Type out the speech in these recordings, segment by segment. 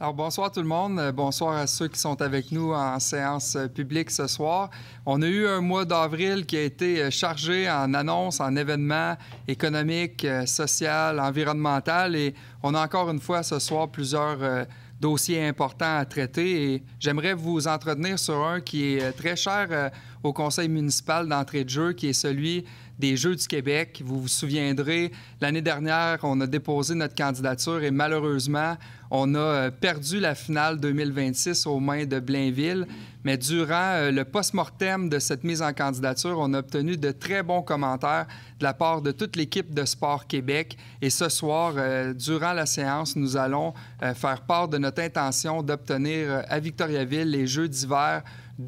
Alors, bonsoir tout le monde. Bonsoir à ceux qui sont avec nous en séance publique ce soir. On a eu un mois d'avril qui a été chargé en annonces, en événements économiques, sociaux, environnementaux et on a encore une fois ce soir plusieurs dossiers importants à traiter et j'aimerais vous entretenir sur un qui est très cher au conseil municipal d'entrée de jeu, qui est celui des Jeux du Québec. Vous vous souviendrez, l'année dernière, on a déposé notre candidature et malheureusement, on a perdu la finale 2026 aux mains de Blainville. Mais durant le post-mortem de cette mise en candidature, on a obtenu de très bons commentaires de la part de toute l'équipe de Sport Québec. Et ce soir, durant la séance, nous allons faire part de notre intention d'obtenir à Victoriaville les Jeux d'hiver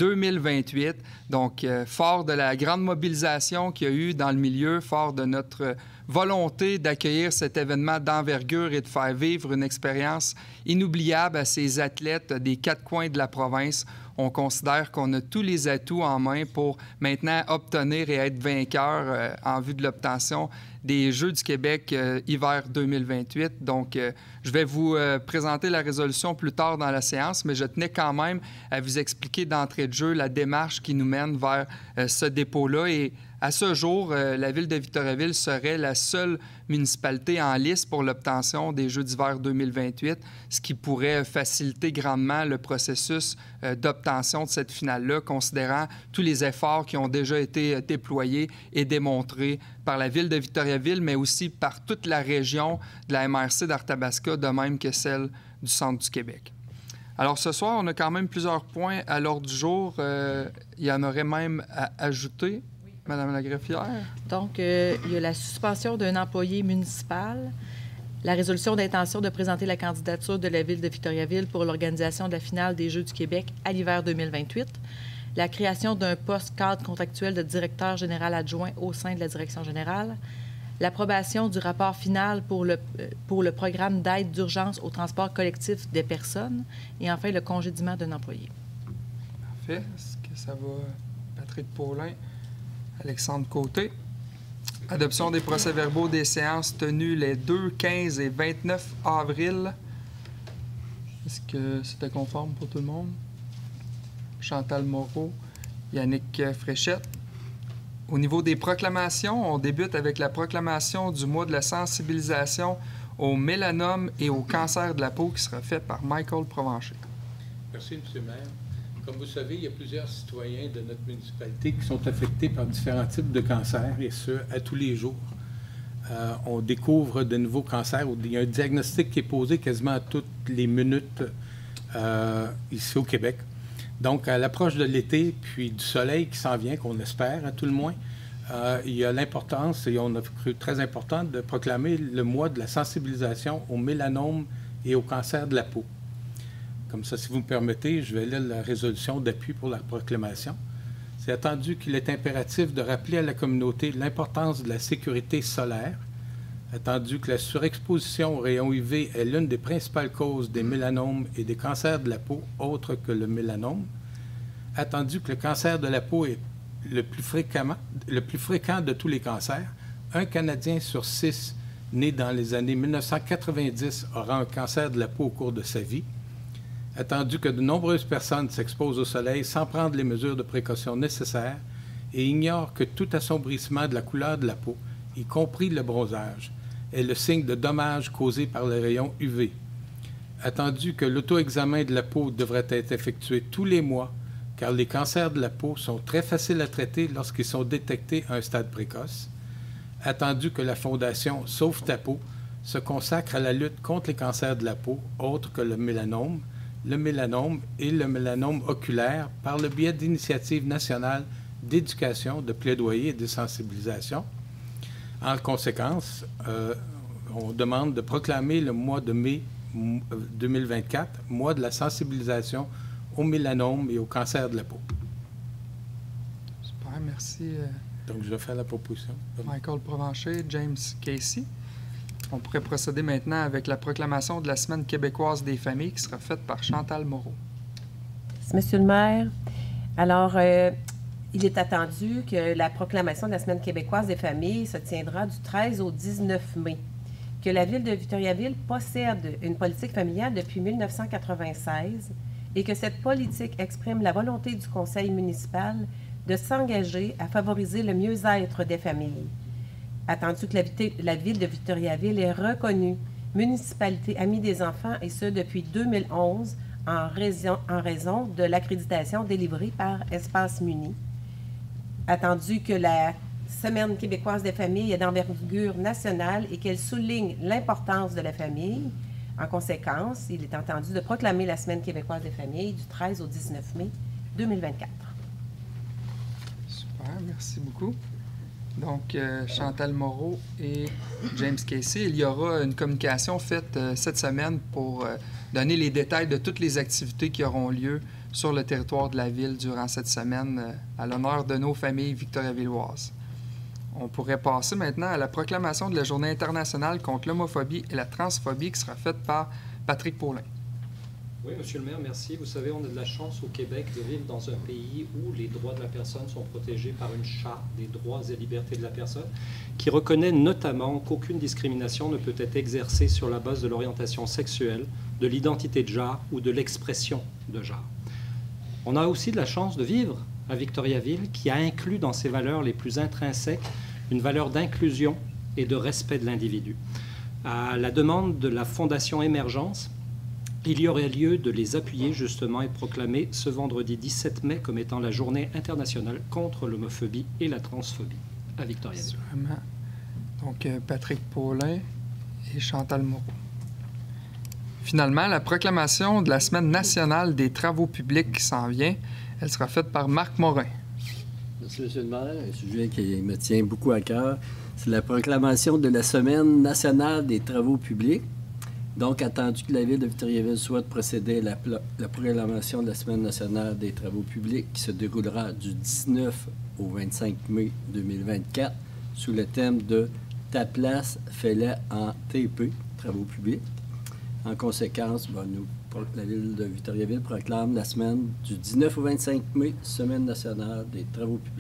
2028. Donc, fort de la grande mobilisation qu'il y a eu dans le milieu, fort de notre volonté d'accueillir cet événement d'envergure et de faire vivre une expérience inoubliable à ces athlètes des quatre coins de la province, on considère qu'on a tous les atouts en main pour maintenant obtenir et être vainqueur en vue de l'obtention des Jeux du Québec hiver 2028. Donc, je vais vous présenter la résolution plus tard dans la séance, mais je tenais quand même à vous expliquer d'entrée de jeu la démarche qui nous mène vers ce dépôt-là. Et à ce jour, la Ville de Victoriaville serait la seule municipalité en liste pour l'obtention des Jeux d'hiver 2028, ce qui pourrait faciliter grandement le processus d'obtention de cette finale-là, considérant tous les efforts qui ont déjà été déployés et démontrés par la Ville de Victoriaville, mais aussi par toute la région de la MRC d'Arthabasca, de même que celle du centre du Québec. Alors, ce soir, on a quand même plusieurs points à l'ordre du jour. Il y en aurait même à ajouter. Madame la greffière. Donc, il y a la suspension d'un employé municipal, la résolution d'intention de présenter la candidature de la Ville de Victoriaville pour l'organisation de la finale des Jeux du Québec à l'hiver 2028, la création d'un poste cadre contractuel de directeur général adjoint au sein de la direction générale, l'approbation du rapport final pour le programme d'aide d'urgence au transport collectif des personnes et enfin le congédiement d'un employé. Parfait. Est-ce que ça va, Patrick Paulin? Alexandre Côté. Adoption des procès-verbaux des séances tenues les 2, 15 et 29 avril. Est-ce que c'était conforme pour tout le monde? Chantal Moreau, Yannick Fréchette. Au niveau des proclamations, on débute avec la proclamation du mois de la sensibilisation au mélanome et au cancer de la peau qui sera faite par Michael Provencher. Merci, M. le maire. Comme vous savez, il y a plusieurs citoyens de notre municipalité qui sont affectés par différents types de cancers, et ce, à tous les jours. On découvre de nouveaux cancers. Il y a un diagnostic qui est posé quasiment à toutes les minutes ici au Québec. Donc, à l'approche de l'été, puis du soleil qui s'en vient, qu'on espère, à tout le moins, il y a l'importance, et on a cru très important, de proclamer le mois de la sensibilisation au mélanome et au cancer de la peau. Comme ça, si vous me permettez, je vais lire la résolution d'appui pour la proclamation. C'est attendu qu'il est impératif de rappeler à la communauté l'importance de la sécurité solaire, attendu que la surexposition aux rayons UV est l'une des principales causes des mélanomes et des cancers de la peau autres que le mélanome, attendu que le cancer de la peau est le plus fréquent de tous les cancers. Un Canadien sur 6 né dans les années 1990 aura un cancer de la peau au cours de sa vie. Attendu que de nombreuses personnes s'exposent au soleil sans prendre les mesures de précaution nécessaires et ignorent que tout assombrissement de la couleur de la peau, y compris le bronzage, est le signe de dommages causés par les rayons UV. Attendu que l'auto-examen de la peau devrait être effectué tous les mois, car les cancers de la peau sont très faciles à traiter lorsqu'ils sont détectés à un stade précoce. Attendu que la Fondation Sauve ta peau se consacre à la lutte contre les cancers de la peau, autres que le mélanome et le mélanome oculaire par le biais d'initiatives nationales d'éducation, de plaidoyer et de sensibilisation. En conséquence, on demande de proclamer le mois de mai 2024, mois de la sensibilisation au mélanome et au cancer de la peau. Super, merci. Donc, je vais faire la proposition. Michael Provencher, James Casey. On pourrait procéder maintenant avec la proclamation de la Semaine québécoise des familles qui sera faite par Chantal Moreau. Monsieur le maire, alors, il est attendu que la proclamation de la Semaine québécoise des familles se tiendra du 13 au 19 mai. que la Ville de Victoriaville possède une politique familiale depuis 1996 et que cette politique exprime la volonté du Conseil municipal de s'engager à favoriser le mieux-être des familles. Attendu que la Ville de Victoriaville est reconnue municipalité amie des enfants, et ce depuis 2011, en raison de l'accréditation délivrée par Espace Muni. Attendu que la Semaine québécoise des familles est d'envergure nationale et qu'elle souligne l'importance de la famille, en conséquence, il est entendu de proclamer la Semaine québécoise des familles du 13 au 19 mai 2024. Super, merci beaucoup. Donc, Chantal Moreau et James Casey, il y aura une communication faite cette semaine pour donner les détails de toutes les activités qui auront lieu sur le territoire de la Ville durant cette semaine à l'honneur de nos familles victoriavilloises. On pourrait passer maintenant à la proclamation de la Journée internationale contre l'homophobie et la transphobie qui sera faite par Patrick Paulin. Oui, Monsieur le maire, merci. Vous savez, on a de la chance au Québec de vivre dans un pays où les droits de la personne sont protégés par une charte des droits et libertés de la personne qui reconnaît notamment qu'aucune discrimination ne peut être exercée sur la base de l'orientation sexuelle, de l'identité de genre ou de l'expression de genre. On a aussi de la chance de vivre à Victoriaville qui a inclus dans ses valeurs les plus intrinsèques une valeur d'inclusion et de respect de l'individu. À la demande de la Fondation Émergence, il y aurait lieu de les appuyer justement et proclamer ce vendredi 17 mai comme étant la journée internationale contre l'homophobie et la transphobie à Victoriaville. Donc, Patrick Paulin et Chantal Moreau. Finalement, la proclamation de la Semaine nationale des travaux publics qui s'en vient, elle sera faite par Marc Morin. Merci, M. le maire. Un sujet qui me tient beaucoup à cœur, c'est la proclamation de la Semaine nationale des travaux publics. Donc, attendu que la Ville de Victoriaville souhaite procéder à la proclamation de la Semaine nationale des travaux publics qui se déroulera du 19 au 25 mai 2024 sous le thème de « Ta place, fais-la en TP », travaux publics. En conséquence, la Ville de Victoriaville proclame la semaine du 19 au 25 mai, Semaine nationale des travaux publics.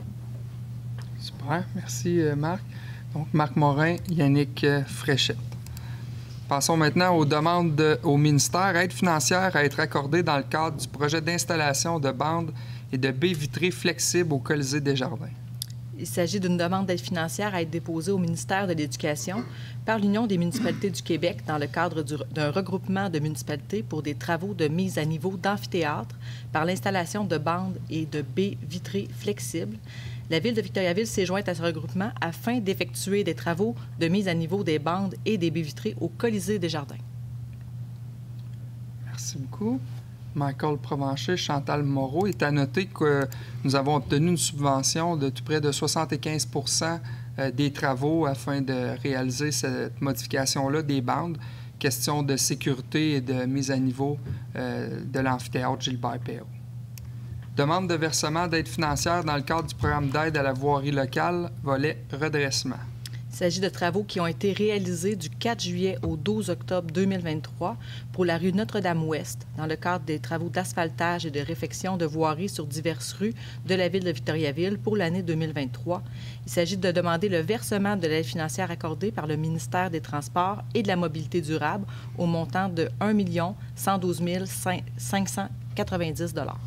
Super, merci Marc. Donc, Marc Morin, Yannick Fréchette. Passons maintenant aux demandes au ministère. Aide financière à être accordée dans le cadre du projet d'installation de bandes et de baies vitrées flexibles au Colisée des Jardins. Il s'agit d'une demande d'aide financière à être déposée au ministère de l'Éducation par l'Union des municipalités du Québec dans le cadre d'un regroupement de municipalités pour des travaux de mise à niveau d'amphithéâtre par l'installation de bandes et de baies vitrées flexibles. La Ville de Victoriaville s'est jointe à ce regroupement afin d'effectuer des travaux de mise à niveau des bandes et des baies vitrées au Colisée des Jardins. Merci beaucoup. Michael Provencher, Chantal Moreau. Il est à noter que nous avons obtenu une subvention de tout près de 75 % des travaux afin de réaliser cette modification-là des bandes. Question de sécurité et de mise à niveau de l'amphithéâtre Gilbert-Perrault. Demande de versement d'aide financière dans le cadre du programme d'aide à la voirie locale, volet redressement. Il s'agit de travaux qui ont été réalisés du 4 juillet au 12 octobre 2023 pour la rue Notre-Dame-Ouest, dans le cadre des travaux d'asphaltage et de réfection de voiries sur diverses rues de la Ville de Victoriaville pour l'année 2023. Il s'agit de demander le versement de l'aide financière accordée par le ministère des Transports et de la Mobilité durable au montant de 1 112 590 $.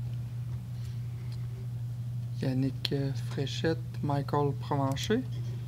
Yannick Fréchette, Michael Provencher.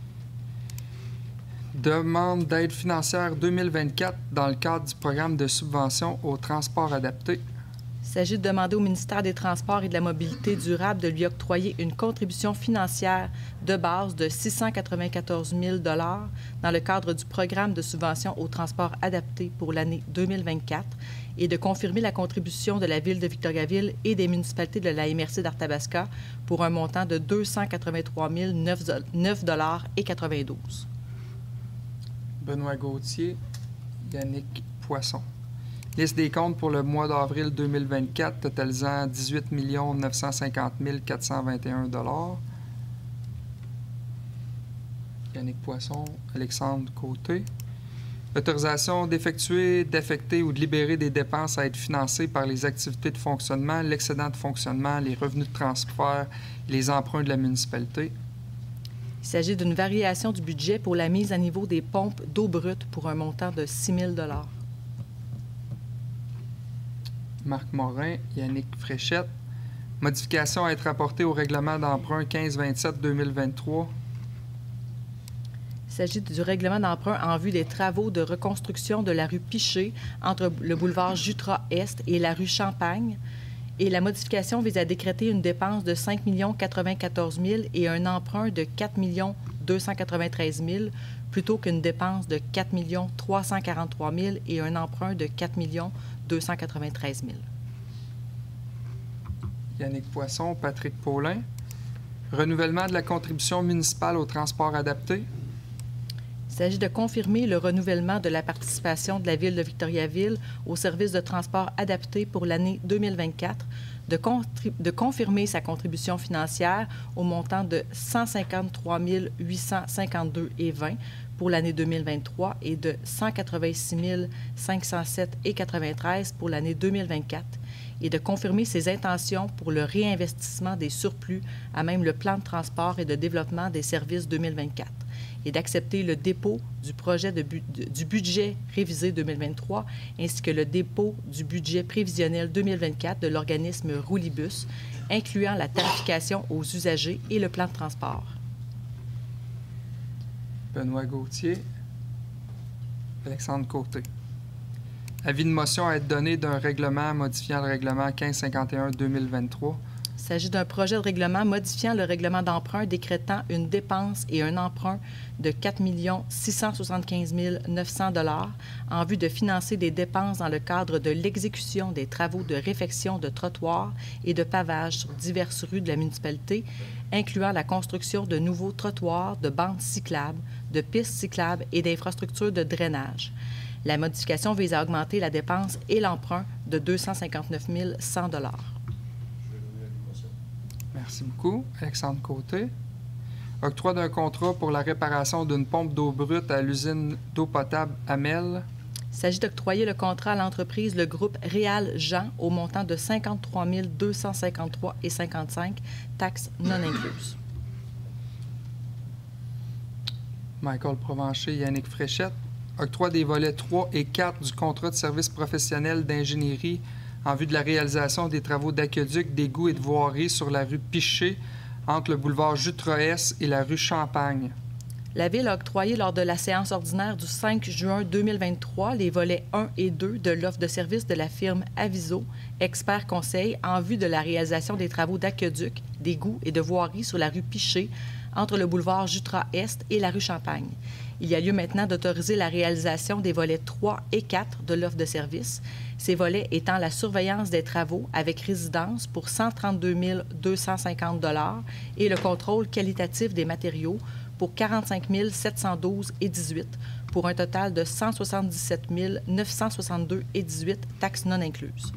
Demande d'aide financière 2024 dans le cadre du programme de subvention au transport adapté. Il s'agit de demander au ministère des Transports et de la Mobilité durable de lui octroyer une contribution financière de base de 694 000 $ dans le cadre du programme de subvention au transport adapté pour l'année 2024 et de confirmer la contribution de la Ville de Victoriaville et des municipalités de la MRC d'Arthabasca pour un montant de 283 009,92 $. Benoît Gauthier, Yannick Poisson. Liste des comptes pour le mois d'avril 2024 totalisant 18 950 421 $. Yannick Poisson, Alexandre Côté. Autorisation d'effectuer, d'affecter ou de libérer des dépenses à être financées par les activités de fonctionnement, l'excédent de fonctionnement, les revenus de transfert, les emprunts de la municipalité. Il Il s'agit d'une variation du budget pour la mise à niveau des pompes d'eau brute pour un montant de 6 000 $. Marc Morin, Yannick Fréchette. Modification à être apportée au règlement d'emprunt 1527-2023. Il s'agit du règlement d'emprunt en vue des travaux de reconstruction de la rue Piché entre le boulevard Jutras-Est et la rue Champagne. Et la modification vise à décréter une dépense de 5 094 000 et un emprunt de 4 293 000 plutôt qu'une dépense de 4 343 000 et un emprunt de 4 293 000. Yannick Poisson, Patrick Paulin. Renouvellement de la contribution municipale au transport adapté. Il s'agit de confirmer le renouvellement de la participation de la Ville de Victoriaville au service de transport adapté pour l'année 2024, de confirmer sa contribution financière au montant de 153 852,20 pour l'année 2023 et de 186 507,93 pour l'année 2024, et de confirmer ses intentions pour le réinvestissement des surplus à même le plan de transport et de développement des services 2024. Et d'accepter le dépôt du projet du budget révisé 2023 ainsi que le dépôt du budget prévisionnel 2024 de l'organisme Roulibus, incluant la tarification aux usagers et le plan de transport. Benoît Gauthier. Alexandre Côté. Avis de motion à être donné d'un règlement modifiant le règlement 1551-2023. Il s'agit d'un projet de règlement modifiant le règlement d'emprunt décrétant une dépense et un emprunt de 4 675 900 $ en vue de financer des dépenses dans le cadre de l'exécution des travaux de réfection de trottoirs et de pavage sur diverses rues de la municipalité, incluant la construction de nouveaux trottoirs, de bandes cyclables, de pistes cyclables et d'infrastructures de drainage. La modification vise à augmenter la dépense et l'emprunt de 259 100 $. Merci beaucoup. Alexandre Côté. Octroi d'un contrat pour la réparation d'une pompe d'eau brute à l'usine d'eau potable Amel. Il s'agit d'octroyer le contrat à l'entreprise Le Groupe Réal Jean au montant de 53 253,55 taxes non incluses. Michael Provencher, Yannick Fréchette. Octroi des volets 3 et 4 du contrat de service professionnel d'ingénierie en vue de la réalisation des travaux d'aqueduc, d'égouts et de voirie sur la rue Piché entre le boulevard Jutras-Est et la rue Champagne. La Ville a octroyé lors de la séance ordinaire du 5 juin 2023 les volets 1 et 2 de l'offre de service de la firme Aviso, expert conseil, en vue de la réalisation des travaux d'aqueduc, d'égouts et de voirie sur la rue Piché entre le boulevard Jutras-Est et la rue Champagne. Il y a lieu maintenant d'autoriser la réalisation des volets 3 et 4 de l'offre de service, ces volets étant la surveillance des travaux avec résidence pour 132 250 $ et le contrôle qualitatif des matériaux pour 45 712,18 pour un total de 177 962,18 taxes non incluses.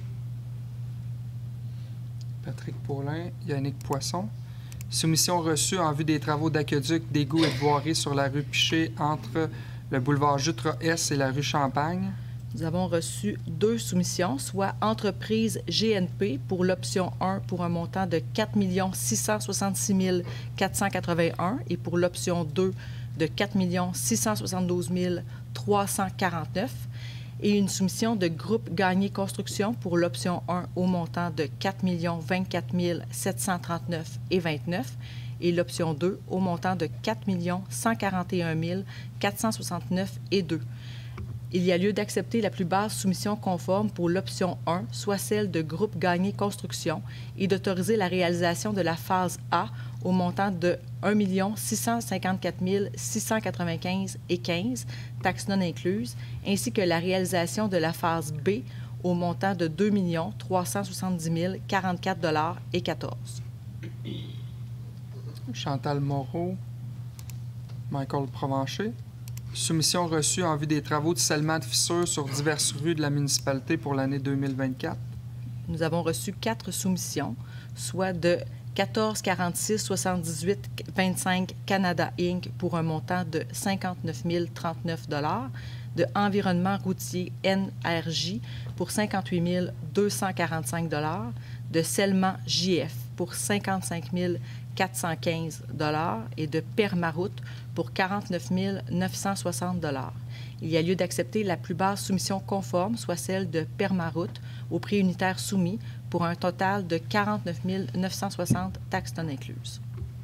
Patrick Paulin, Yannick Poisson. Soumission reçue en vue des travaux d'aqueduc, d'égouts et de voirie sur la rue Piché entre le boulevard Jutras-Est et la rue Champagne. Nous avons reçu 2 soumissions, soit entreprise GNP pour l'option 1 pour un montant de 4 666 481 et pour l'option 2 de 4 672 349 et une soumission de groupe Gagné Construction pour l'option 1 au montant de 4 024 739,29 et l'option 2 au montant de 4 141 469,2. Il y a lieu d'accepter la plus basse soumission conforme pour l'option 1, soit celle de groupe Gagné Construction, et d'autoriser la réalisation de la phase A au montant de 1 654 695,15, taxes non incluses, ainsi que la réalisation de la phase B au montant de 2 370 044,14 $. Chantal Moreau, Michael Provencher. Soumission reçue en vue des travaux de scellement de fissures sur diverses rues de la municipalité pour l'année 2024. Nous avons reçu 4 soumissions, soit de 1446 78 25 Canada Inc. pour un montant de 59 039 $, de Environnement routier NRJ pour 58 245 $, de Scellement JF pour 55 415 $ et de Permaroute pour 49 960 $. Il y a lieu d'accepter la plus basse soumission conforme, soit celle de Permaroute, au prix unitaire soumis, pour un total de 49 960 $, taxes non incluses.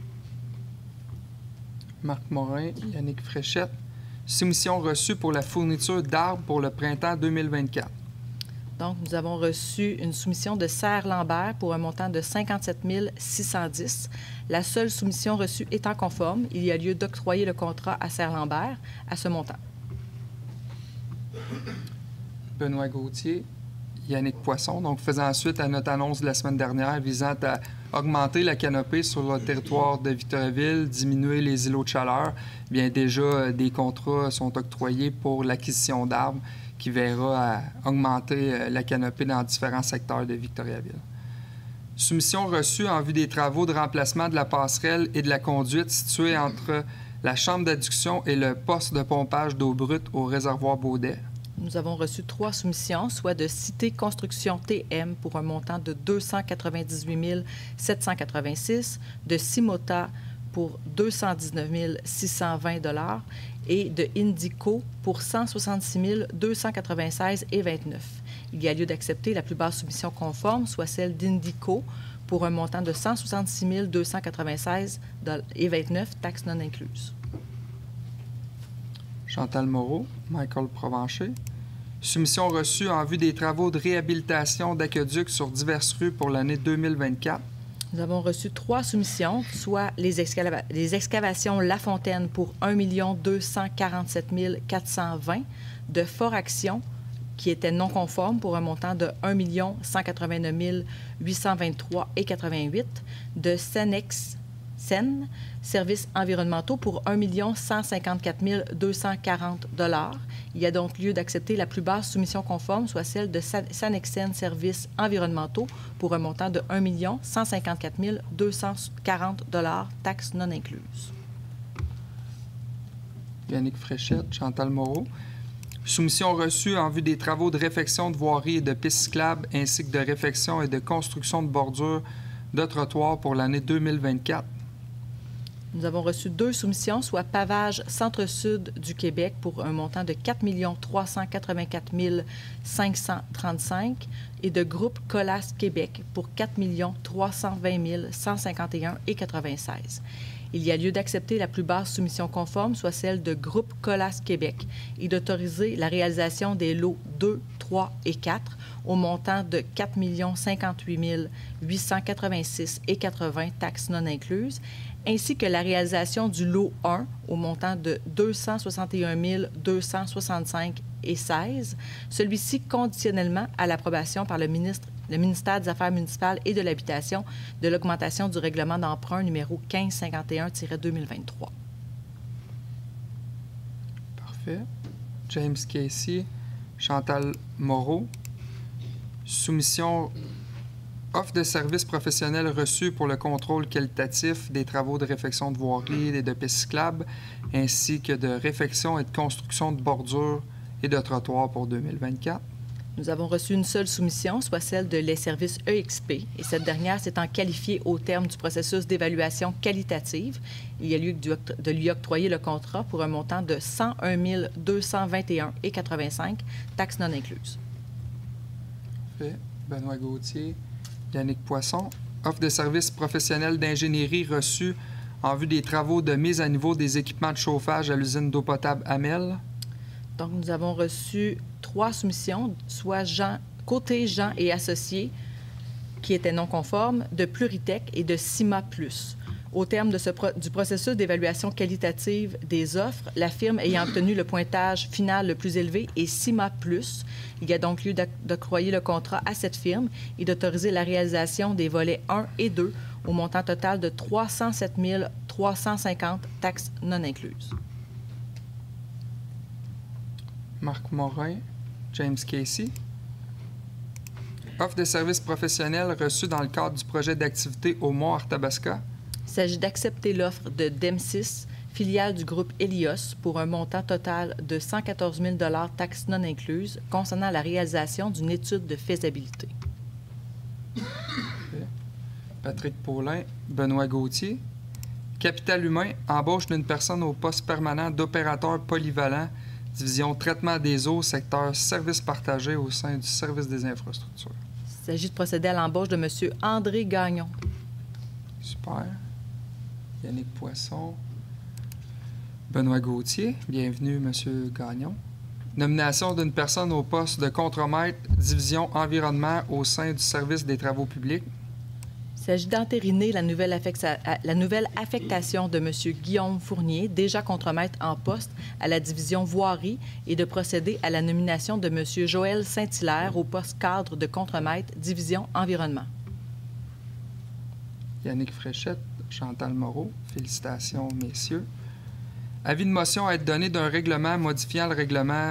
Marc Morin, Yannick Fréchette. Soumission reçue pour la fourniture d'arbres pour le printemps 2024. Donc, nous avons reçu une soumission de Serre-Lambert pour un montant de 57 610 $. La seule soumission reçue étant conforme, il y a lieu d'octroyer le contrat à Serre-Lambert à ce montant. Benoît Gauthier, Yannick Poisson. Donc, faisant suite à notre annonce de la semaine dernière visant à augmenter la canopée sur le territoire de Victoriaville, diminuer les îlots de chaleur, bien déjà, des contrats sont octroyés pour l'acquisition d'arbres qui verra augmenter la canopée dans différents secteurs de Victoriaville. Soumission reçue en vue des travaux de remplacement de la passerelle et de la conduite située entre la chambre d'adduction et le poste de pompage d'eau brute au réservoir Baudet. Nous avons reçu 3 soumissions, soit de Cité Construction TM pour un montant de 298 786 $, de Cimota pour 219 620 $ et de Indico pour 166 296,29 $. Il y a lieu d'accepter la plus basse soumission conforme, soit celle d'Indico, pour un montant de 166 296,29 $, taxes non incluses. Chantal Moreau, Michael Provencher. Soumission reçue en vue des travaux de réhabilitation d'aqueducs sur diverses rues pour l'année 2024. Nous avons reçu 3 soumissions, soit les excavations La Fontaine pour 1 247 420 $, de Fort Action, qui était non conforme pour un montant de 1 189 823,88 $, de Seine, services environnementaux pour 1 154 240 $. Il y a donc lieu d'accepter la plus basse soumission conforme, soit celle de Sanexen services environnementaux pour un montant de 1 154 240 $, taxes non incluses. Yannick Fréchette, Chantal Moreau. Soumission reçue en vue des travaux de réfection de voiries et de pistes cyclables ainsi que de réfection et de construction de bordures de trottoirs pour l'année 2024. Nous avons reçu 2 soumissions, soit Pavage Centre-Sud du Québec pour un montant de 4 384 535 $ et de Groupe Colas Québec pour 4 320 151,96 $. Il y a lieu d'accepter la plus basse soumission conforme, soit celle de Groupe Colas Québec, et d'autoriser la réalisation des lots 2, 3 et 4 au montant de 4 058 886,80 $, taxes non incluses, ainsi que la réalisation du lot 1 au montant de 261 265,16 $, celui-ci conditionnellement à l'approbation par le ministère des Affaires municipales et de l'Habitation de l'augmentation du règlement d'emprunt numéro 1551-2023. Parfait. James Casey, Chantal Moreau. Soumission offre de services professionnels reçus pour le contrôle qualitatif des travaux de réfection de voiries et de pistes cyclables, ainsi que de réfection et de construction de bordures et de trottoirs pour 2024. Nous avons reçu une seule soumission, soit celle de les services EXP, et cette dernière s'étant qualifiée au terme du processus d'évaluation qualitative. Il y a lieu de lui octroyer le contrat pour un montant de 101 221,85 $, taxes non incluses. Fait. Benoît Gauthier, Yannick Poisson. Offre de services professionnels d'ingénierie reçus en vue des travaux de mise à niveau des équipements de chauffage à l'usine d'eau potable Amel. Donc, nous avons reçu 3 soumissions, soit côté Jean et Associés, qui étaient non conformes, de Pluritech et de Cima Plus. Au terme du processus d'évaluation qualitative des offres, la firme ayant obtenu le pointage final le plus élevé est Cima Plus. Il y a donc lieu d'octroyer le contrat à cette firme et d'autoriser la réalisation des volets 1 et 2 au montant total de 307 350 $, taxes non incluses. Marc Morin, James Casey. Offre de services professionnels reçus dans le cadre du projet d'activité au Mont-Arthabasca. Il s'agit d'accepter l'offre de DEMSIS, filiale du groupe Helios, pour un montant total de 114 000 $, taxes non incluses, concernant la réalisation d'une étude de faisabilité. Patrick Paulin. Benoît Gauthier. Capital humain, embauche d'une personne au poste permanent d'opérateur polyvalent, division traitement des eaux, secteur services partagés au sein du service des infrastructures. Il s'agit de procéder à l'embauche de M. André Gagnon. Super. Yannick Poisson. Benoît Gauthier. Bienvenue, M. Gagnon. Nomination d'une personne au poste de contremaître, division environnement au sein du service des travaux publics. Il s'agit d'entériner la nouvelle affectation de M. Guillaume Fournier, déjà contremaître en poste à la division voirie, et de procéder à la nomination de M. Joël Saint-Hilaire au poste cadre de contremaître, division environnement. Yannick Fréchette, Chantal Moreau. Félicitations, messieurs. Avis de motion à être donné d'un règlement modifiant le règlement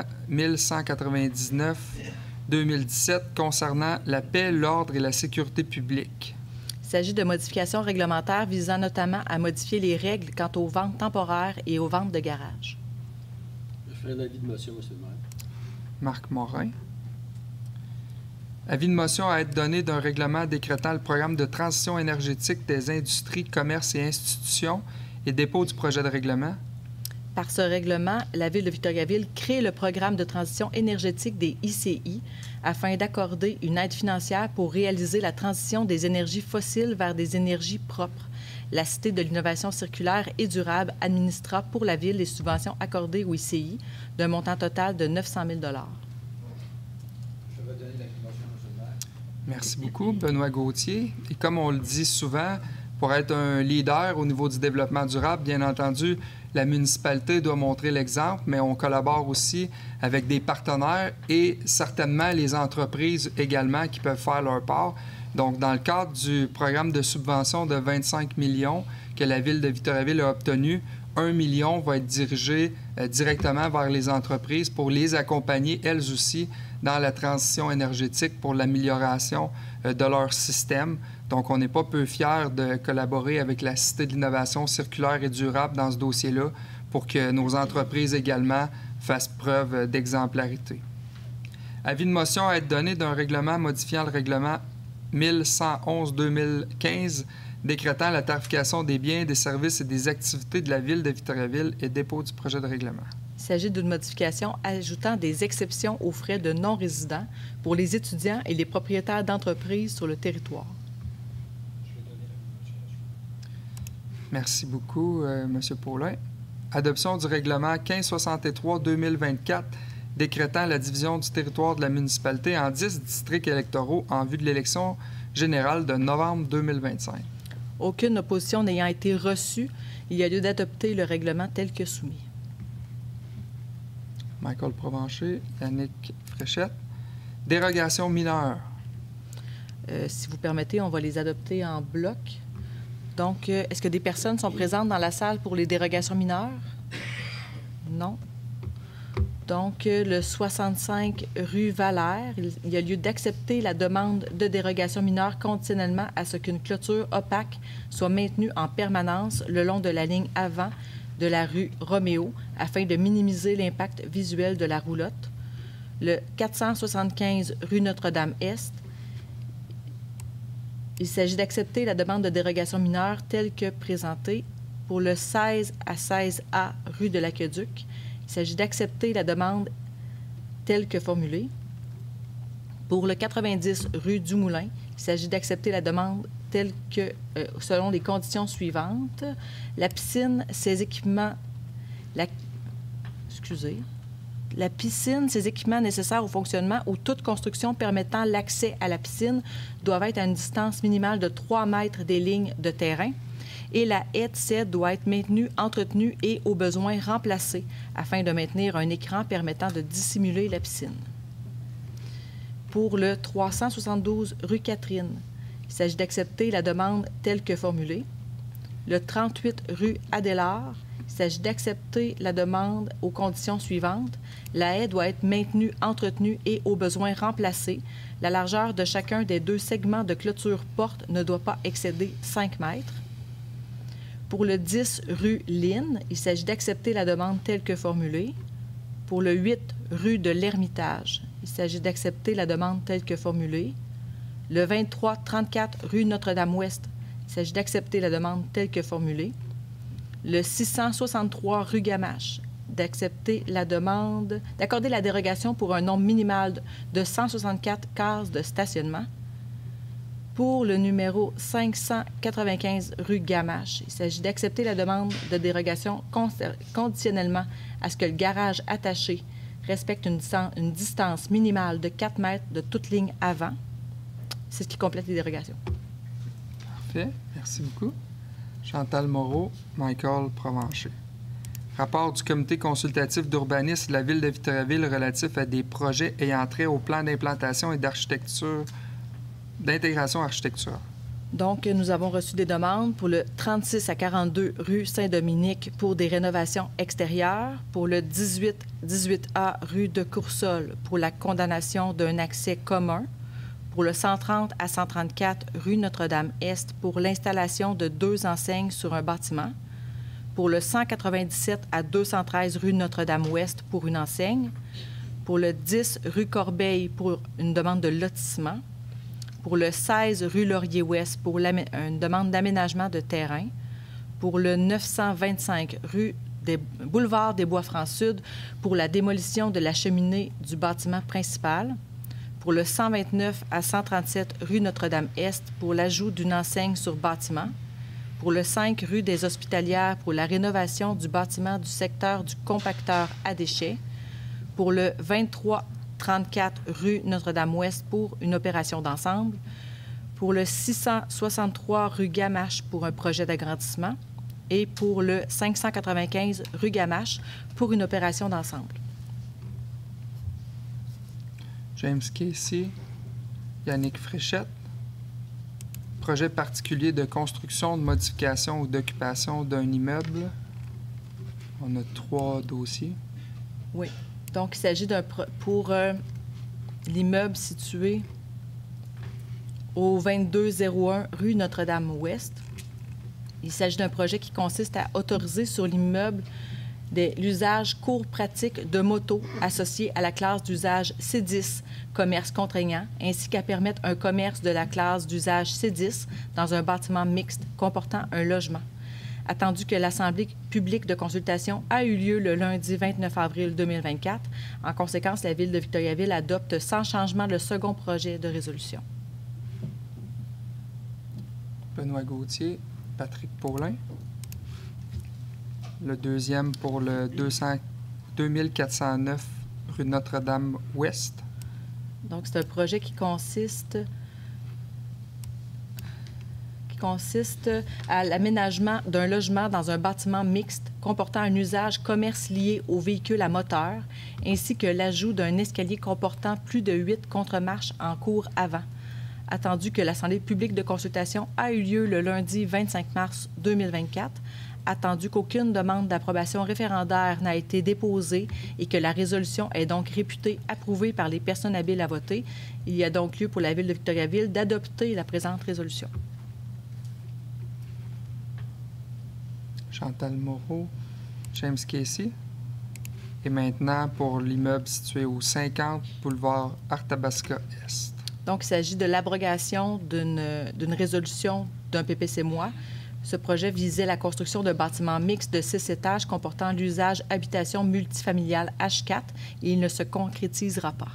1199-2017 concernant la paix, l'ordre et la sécurité publique. Il s'agit de modifications réglementaires visant notamment à modifier les règles quant aux ventes temporaires et aux ventes de garage. Je ferai un avis de motion, M. le maire. Marc Morin. Avis de motion à être donné d'un règlement décrétant le programme de transition énergétique des industries, commerces et institutions et dépôt du projet de règlement. Par ce règlement, la Ville de Victoriaville crée le programme de transition énergétique des ICI afin d'accorder une aide financière pour réaliser la transition des énergies fossiles vers des énergies propres. La Cité de l'innovation circulaire et durable administrera pour la Ville les subventions accordées aux ICI d'un montant total de 900 000 $. Je vais donner la motion, M. le maire. Merci beaucoup, Benoît Gauthier. Et comme on le dit souvent, pour être un leader au niveau du développement durable, bien entendu, la municipalité doit montrer l'exemple, mais on collabore aussi avec des partenaires et certainement les entreprises également qui peuvent faire leur part. Donc, dans le cadre du programme de subvention de 25 millions que la Ville de Victoriaville a obtenu, 1 million va être dirigé directement vers les entreprises pour les accompagner, elles aussi, dans la transition énergétique pour l'amélioration de leur système. Donc, on n'est pas peu fiers de collaborer avec la Cité de l'innovation circulaire et durable dans ce dossier-là pour que nos entreprises également fassent preuve d'exemplarité. Avis de motion à être donné d'un règlement modifiant le règlement 1111-2015 décrétant la tarification des biens, des services et des activités de la Ville de Victoriaville et dépôt du projet de règlement. Il s'agit d'une modification ajoutant des exceptions aux frais de non-résidents pour les étudiants et les propriétaires d'entreprises sur le territoire. Merci beaucoup, M. Paulin. Adoption du règlement 1563-2024 décrétant la division du territoire de la municipalité en 10 districts électoraux en vue de l'élection générale de novembre 2025. Aucune opposition n'ayant été reçue, il y a lieu d'adopter le règlement tel que soumis. Michael Provencher, Yannick Fréchette. Dérogation mineure. Si vous permettez, on va les adopter en bloc. Donc, est-ce que des personnes sont présentes dans la salle pour les dérogations mineures? Non. Donc, le 65 rue Valère, il y a lieu d'accepter la demande de dérogation mineure conditionnellement à ce qu'une clôture opaque soit maintenue en permanence le long de la ligne avant de la rue Roméo afin de minimiser l'impact visuel de la roulotte. Le 475 rue Notre-Dame-Est, il s'agit d'accepter la demande de dérogation mineure telle que présentée pour le 16 à 16A rue de l'Aqueduc. Il s'agit d'accepter la demande telle que formulée. Pour le 90 rue du Moulin, il s'agit d'accepter la demande telle que, selon les conditions suivantes. La piscine, ses équipements... La piscine, ses équipements nécessaires au fonctionnement ou toute construction permettant l'accès à la piscine doivent être à une distance minimale de 3 mètres des lignes de terrain et la haie de cèdre doit être maintenue, entretenue et, au besoin, remplacée afin de maintenir un écran permettant de dissimuler la piscine. Pour le 372 rue Catherine, il s'agit d'accepter la demande telle que formulée. Le 38 rue Adélard, il s'agit d'accepter la demande aux conditions suivantes. La haie doit être maintenue, entretenue et, au besoin, remplacée. La largeur de chacun des 2 segments de clôture porte ne doit pas excéder 5 mètres. Pour le 10 rue Lynne, il s'agit d'accepter la demande telle que formulée. Pour le 8 rue de l'Ermitage, il s'agit d'accepter la demande telle que formulée. Le 23-34 rue Notre-Dame-Ouest, Il s'agit d'accepter la demande telle que formulée. Le 663 rue Gamache, d'accepter la demande, d'accorder la dérogation pour un nombre minimal de 164 cases de stationnement. Pour le numéro 595 rue Gamache, il s'agit d'accepter la demande de dérogation conditionnellement à ce que le garage attaché respecte une distance minimale de 4 mètres de toute ligne avant. C'est ce qui complète les dérogations. Parfait. Merci beaucoup. Chantal Moreau, Michael Provencher. Rapport du comité consultatif d'urbanisme de la Ville de Victoriaville relatif à des projets ayant trait au plan d'implantation et d'intégration architecturale. Donc, nous avons reçu des demandes pour le 36 à 42 rue Saint-Dominique pour des rénovations extérieures, pour le 18A rue de Coursol pour la condamnation d'un accès commun, pour le 130 à 134 rue Notre-Dame-Est pour l'installation de 2 enseignes sur un bâtiment, pour le 197 à 213 rue Notre-Dame-Ouest pour une enseigne, pour le 10 rue Corbeil pour une demande de lotissement, pour le 16 rue Laurier-Ouest pour une demande d'aménagement de terrain, pour le 925 rue Boulevard des Bois-Francs-Sud pour la démolition de la cheminée du bâtiment principal, pour le 129 à 137 rue Notre-Dame-Est pour l'ajout d'une enseigne sur bâtiment, pour le 5 rue des Hospitalières pour la rénovation du bâtiment du secteur du compacteur à déchets, pour le 2334 rue Notre-Dame-Ouest pour une opération d'ensemble, pour le 663 rue Gamache pour un projet d'agrandissement et pour le 595 rue Gamache pour une opération d'ensemble. James Casey, Yannick Fréchette. Projet particulier de construction, de modification ou d'occupation d'un immeuble. On a 3 dossiers. Oui. Donc, il s'agit pour l'immeuble situé au 2201 rue Notre-Dame-Ouest. Il s'agit d'un projet qui consiste à autoriser sur l'immeuble l'usage court pratique de motos associé à la classe d'usage C10, commerce contraignant, ainsi qu'à permettre un commerce de la classe d'usage C10 dans un bâtiment mixte comportant un logement. Attendu que l'Assemblée publique de consultation a eu lieu le lundi 29 avril 2024, en conséquence, la Ville de Victoriaville adopte sans changement le second projet de résolution. Benoît Gauthier, Patrick Paulin. Le deuxième pour le 2409 rue Notre-Dame-Ouest. Donc, c'est un projet qui consiste à l'aménagement d'un logement dans un bâtiment mixte comportant un usage commerce lié aux véhicules à moteur, ainsi que l'ajout d'un escalier comportant plus de 8 contre-marches en cours avant. Attendu que l'Assemblée publique de consultation a eu lieu le lundi 25 mars 2024, attendu qu'aucune demande d'approbation référendaire n'a été déposée et que la résolution est donc réputée approuvée par les personnes habiles à voter, il y a donc lieu pour la Ville de Victoriaville d'adopter la présente résolution. Chantal Moreau, James Casey. Et maintenant, pour l'immeuble situé au 50 boulevard Arthabasca-Est. Donc, il s'agit de l'abrogation d'une résolution d'un PPC-MOI. Ce projet visait la construction d'un bâtiment mixte de 6 étages comportant l'usage habitation multifamiliale H4 et il ne se concrétisera pas.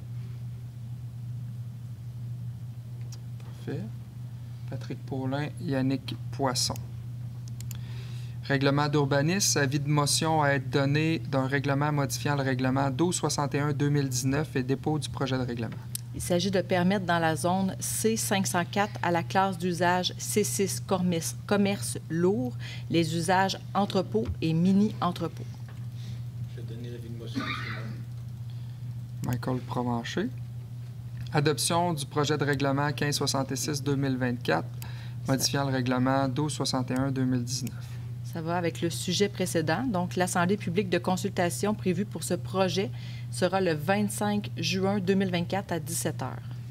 Parfait. Patrick Paulin, Yannick Poisson. Règlement d'urbanisme, avis de motion à être donné d'un règlement modifiant le règlement 1261-2019 et dépôt du projet de règlement. Il s'agit de permettre dans la zone C504 à la classe d'usage C6 commerce lourd les usages entrepôt et mini-entrepôt. Je vais donner l'avis de motion, M. le maire. Michael Provencher. Adoption du projet de règlement 1566-2024 modifiant le règlement 1261-2019. Ça va avec le sujet précédent. Donc, l'Assemblée publique de consultation prévue pour ce projet sera le 25 juin 2024 à 17h.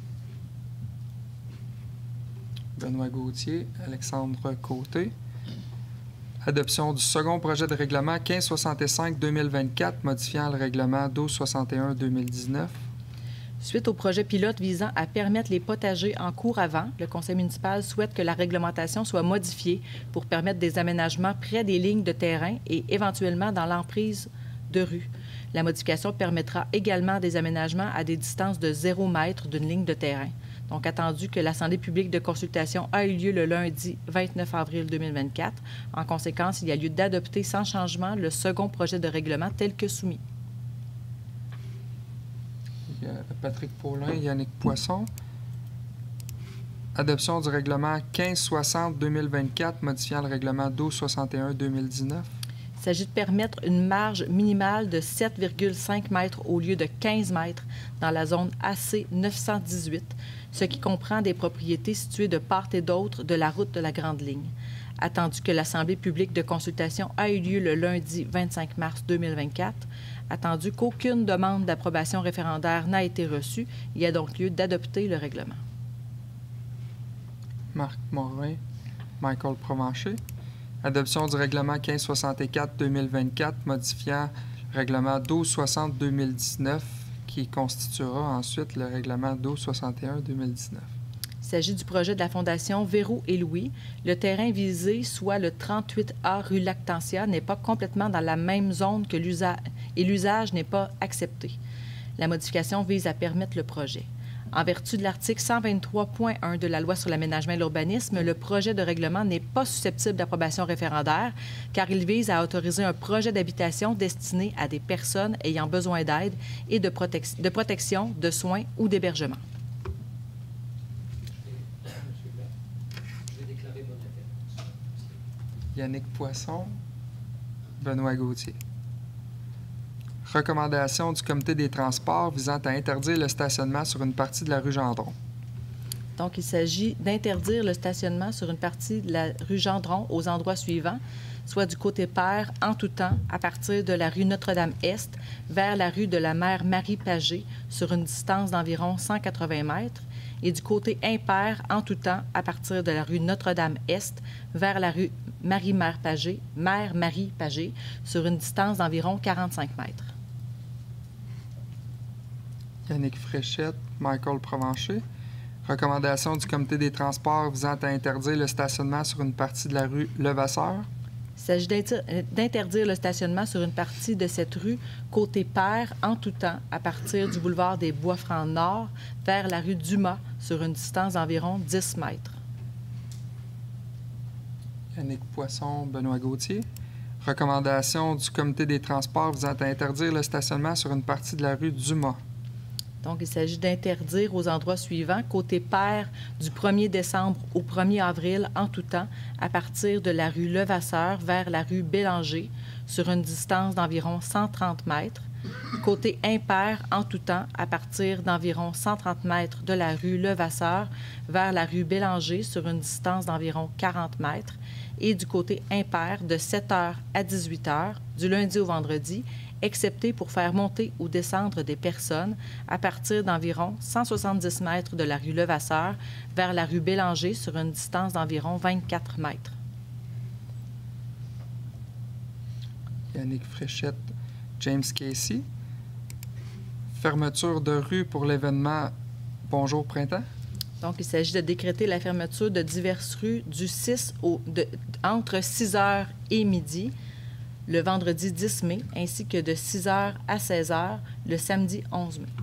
Benoît Gauthier, Alexandre Côté. Adoption du second projet de règlement 1565-2024 modifiant le règlement 1261-2019. Suite au projet pilote visant à permettre les potagers en cours avant, le conseil municipal souhaite que la réglementation soit modifiée pour permettre des aménagements près des lignes de terrain et éventuellement dans l'emprise de rue. La modification permettra également des aménagements à des distances de 0 mètre d'une ligne de terrain. Donc, attendu que l'Assemblée publique de consultation a eu lieu le lundi 29 avril 2024. En conséquence, il y a lieu d'adopter sans changement le second projet de règlement tel que soumis. Patrick Paulin, Yannick Poisson. Adoption du règlement 1560-2024, modifiant le règlement 1261-2019. Il s'agit de permettre une marge minimale de 7,5 mètres au lieu de 15 mètres dans la zone AC 918, ce qui comprend des propriétés situées de part et d'autre de la route de la Grande Ligne. Attendu que l'Assemblée publique de consultation a eu lieu le lundi 25 mars 2024, attendu qu'aucune demande d'approbation référendaire n'a été reçue, il y a donc lieu d'adopter le règlement. Marc Morin, Michael Provencher. Adoption du règlement 1564-2024, modifiant le règlement 1260-2019, qui constituera ensuite le règlement 1261-2019. Il s'agit du projet de la Fondation Véro et Louis. Le terrain visé, soit le 38A rue Lactantia, n'est pas complètement dans la même zone que l'usage n'est pas accepté. La modification vise à permettre le projet. En vertu de l'article 123.1 de la Loi sur l'aménagement et l'urbanisme, le projet de règlement n'est pas susceptible d'approbation référendaire car il vise à autoriser un projet d'habitation destiné à des personnes ayant besoin d'aide et de protection, de soins ou d'hébergement. Je vais déclarer bonne référence. Yannick Poisson, Benoît Gauthier. Recommandation du Comité des transports visant à interdire le stationnement sur une partie de la rue Gendron. Donc, il s'agit d'interdire le stationnement sur une partie de la rue Gendron aux endroits suivants, soit du côté pair en tout temps à partir de la rue Notre-Dame-Est vers la rue de la mère Marie-Pagé sur une distance d'environ 180 mètres et du côté impair en tout temps à partir de la rue Notre-Dame-Est vers la rue Marie-Mère-Pagé, mère Marie-Pagé sur une distance d'environ 45 mètres. Yannick Fréchette, Michael Provencher. Recommandation du Comité des transports visant à interdire le stationnement sur une partie de la rue Levasseur. Il s'agit d'interdire le stationnement sur une partie de cette rue côté pair en tout temps à partir du boulevard des Bois-Francs Nord vers la rue Dumas sur une distance d'environ 10 mètres. Yannick Poisson, Benoît Gauthier. Recommandation du Comité des transports visant à interdire le stationnement sur une partie de la rue Dumas. Donc, il s'agit d'interdire aux endroits suivants, côté pair du 1er décembre au 1er avril en tout temps, à partir de la rue Levasseur vers la rue Bélanger, sur une distance d'environ 130 mètres. Côté impair en tout temps, à partir d'environ 130 mètres de la rue Levasseur vers la rue Bélanger, sur une distance d'environ 40 mètres. Et du côté impair de 7h à 18h, du lundi au vendredi, excepté pour faire monter ou descendre des personnes à partir d'environ 170 mètres de la rue Levasseur vers la rue Bélanger sur une distance d'environ 24 mètres. Yannick Fréchette, James Casey. Fermeture de rue pour l'événement Bonjour Printemps. Donc, il s'agit de décréter la fermeture de diverses rues du 6 entre 6h et midi, le vendredi 10 mai, ainsi que de 6h à 16h, le samedi 11 mai.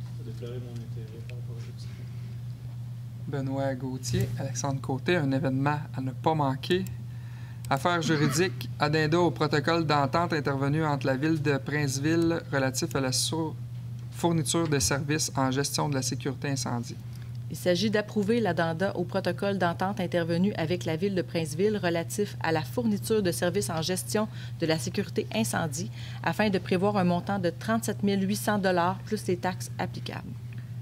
Benoît Gauthier, Alexandre Côté, un événement à ne pas manquer. Affaires juridiques, addenda au protocole d'entente intervenu entre la Ville de Princeville relatif à la fourniture de services en gestion de la sécurité incendie. Il s'agit d'approuver l'addenda au protocole d'entente intervenu avec la Ville de Princeville relatif à la fourniture de services en gestion de la sécurité incendie afin de prévoir un montant de 37 800 $ plus les taxes applicables.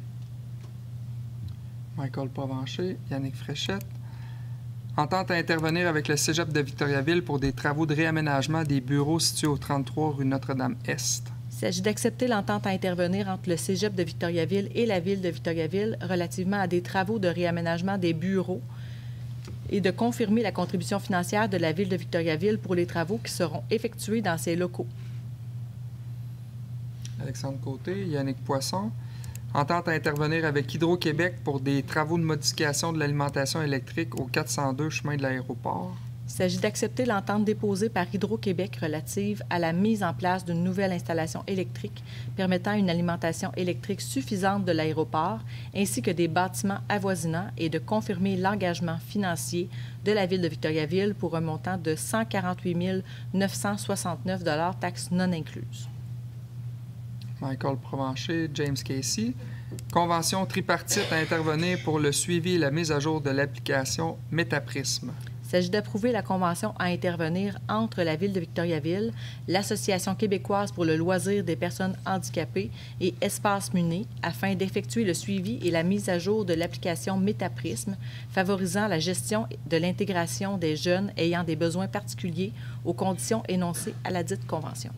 Michael Provencher, Yannick Fréchette. Entente à intervenir avec le Cégep de Victoriaville pour des travaux de réaménagement des bureaux situés au 33 rue Notre-Dame-Est. Il s'agit d'accepter l'entente à intervenir entre le Cégep de Victoriaville et la Ville de Victoriaville relativement à des travaux de réaménagement des bureaux et de confirmer la contribution financière de la Ville de Victoriaville pour les travaux qui seront effectués dans ces locaux. Alexandre Côté, Yannick Poisson. Entente à intervenir avec Hydro-Québec pour des travaux de modification de l'alimentation électrique au 402 chemin de l'aéroport. Il s'agit d'accepter l'entente déposée par Hydro-Québec relative à la mise en place d'une nouvelle installation électrique permettant une alimentation électrique suffisante de l'aéroport ainsi que des bâtiments avoisinants et de confirmer l'engagement financier de la Ville de Victoriaville pour un montant de 148 969 $, taxes non incluses. Michael Provencher, James Casey. Convention tripartite à intervenir pour le suivi et la mise à jour de l'application Métaprisme. Il s'agit d'approuver la convention à intervenir entre la Ville de Victoriaville, l'Association québécoise pour le loisir des personnes handicapées et Espace Muné afin d'effectuer le suivi et la mise à jour de l'application Métaprisme, favorisant la gestion de l'intégration des jeunes ayant des besoins particuliers aux conditions énoncées à la dite convention.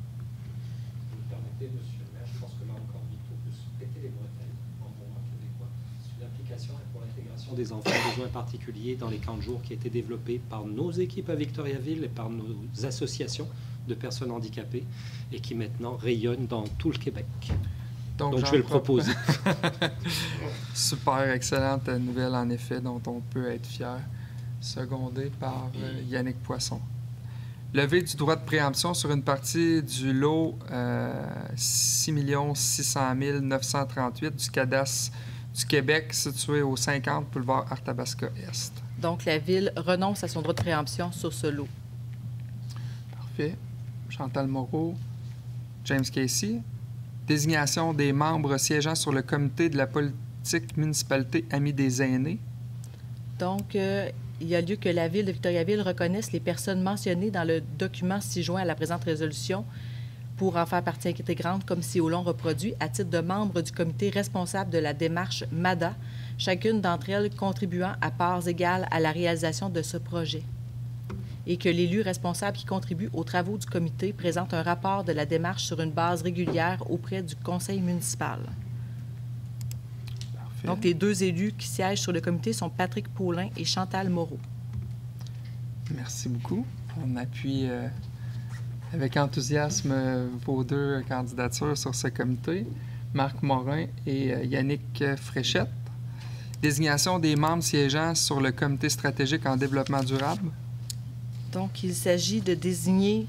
Des enfants à besoins particuliers dans les camps de jour qui a été développé par nos équipes à Victoriaville et par nos associations de personnes handicapées et qui maintenant rayonnent dans tout le Québec. Donc je vais le proposer. Super, excellente nouvelle en effet dont on peut être fier, secondé par Yannick Poisson. Levée du droit de préemption sur une partie du lot 6 600 938 du cadastre du Québec, situé au 50 boulevard Arthabasca-Est. Donc, la Ville renonce à son droit de préemption sur ce lot. Parfait. Chantal Moreau, James Casey. Désignation des membres siégeant sur le comité de la politique municipalité Amis des aînés. Donc, il y a lieu que la Ville de Victoriaville reconnaisse les personnes mentionnées dans le document ci-joint à la présente résolution pour en faire partie intégrante, comme si au long reproduit, à titre de membre du comité responsable de la démarche MADA, chacune d'entre elles contribuant à parts égales à la réalisation de ce projet. Et que l'élu responsable qui contribue aux travaux du comité présente un rapport de la démarche sur une base régulière auprès du conseil municipal. Parfait. Donc, les deux élus qui siègent sur le comité sont Patrick Paulin et Chantal Moreau. Merci beaucoup. On appuie avec enthousiasme vos deux candidatures sur ce comité, Marc Morin et Yannick Fréchette. Désignation des membres siégeant sur le comité stratégique en développement durable. Donc, il s'agit de désigner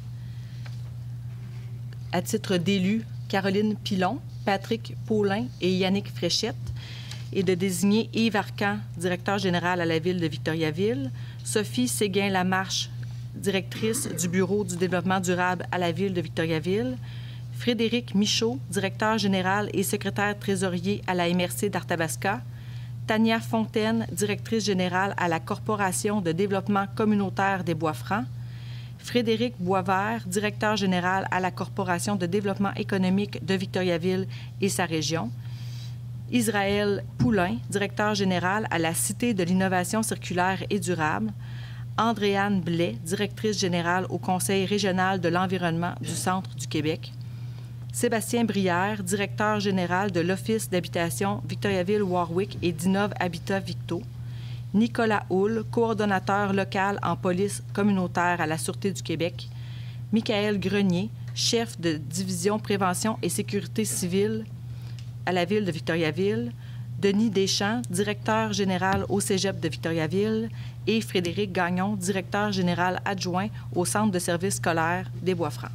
à titre d'élus Caroline Pilon, Patrick Paulin et Yannick Fréchette, et de désigner Yves Arcan, directeur général à la Ville de Victoriaville, Sophie Séguin-Lamarche, directrice du Bureau du développement durable à la Ville de Victoriaville, Frédéric Michaud, directeur général et secrétaire trésorier à la MRC d'Arthabasca, Tania Fontaine, directrice générale à la Corporation de développement communautaire des Bois-Francs, Frédéric Boisvert, directeur général à la Corporation de développement économique de Victoriaville et sa région, Israël Poulain, directeur général à la Cité de l'innovation circulaire et durable, Andréane Blais, directrice générale au Conseil régional de l'environnement du Centre du Québec, Sébastien Brière, directeur général de l'Office d'habitation Victoriaville-Warwick et d'Innov Habitat Victo, Nicolas Houle, coordonnateur local en police communautaire à la Sûreté du Québec, Michaël Grenier, chef de division prévention et sécurité civile à la Ville de Victoriaville, Denis Deschamps, directeur général au Cégep de Victoriaville, et Frédéric Gagnon, directeur général adjoint au Centre de services scolaires des Bois-Francs.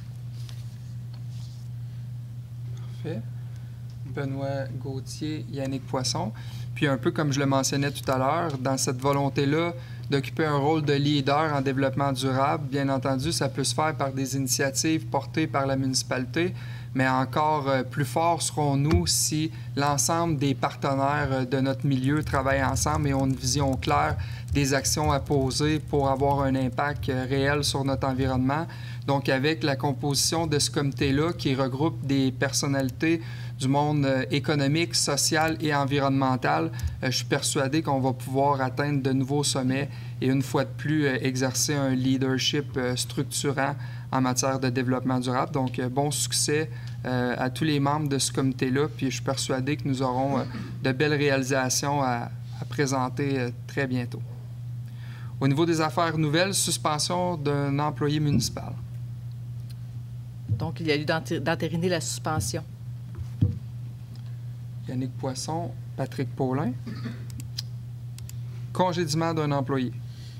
Parfait. Benoît Gauthier, Yannick Poisson. Puis un peu comme je le mentionnais tout à l'heure, dans cette volonté-là d'occuper un rôle de leader en développement durable, bien entendu, ça peut se faire par des initiatives portées par la municipalité, mais encore plus fort serons-nous si l'ensemble des partenaires de notre milieu travaillent ensemble et ont une vision claire des actions à poser pour avoir un impact réel sur notre environnement. Donc, avec la composition de ce comité-là qui regroupe des personnalités du monde économique, social et environnemental, je suis persuadé qu'on va pouvoir atteindre de nouveaux sommets et une fois de plus exercer un leadership structurant en matière de développement durable. Donc, bon succès à tous les membres de ce comité-là, puis je suis persuadé que nous aurons de belles réalisations à présenter très bientôt. Au niveau des affaires nouvelles, suspension d'un employé municipal. Donc, il y a lieu d'entériner la suspension. Yannick Poisson, Patrick Paulin. Congédiement d'un employé.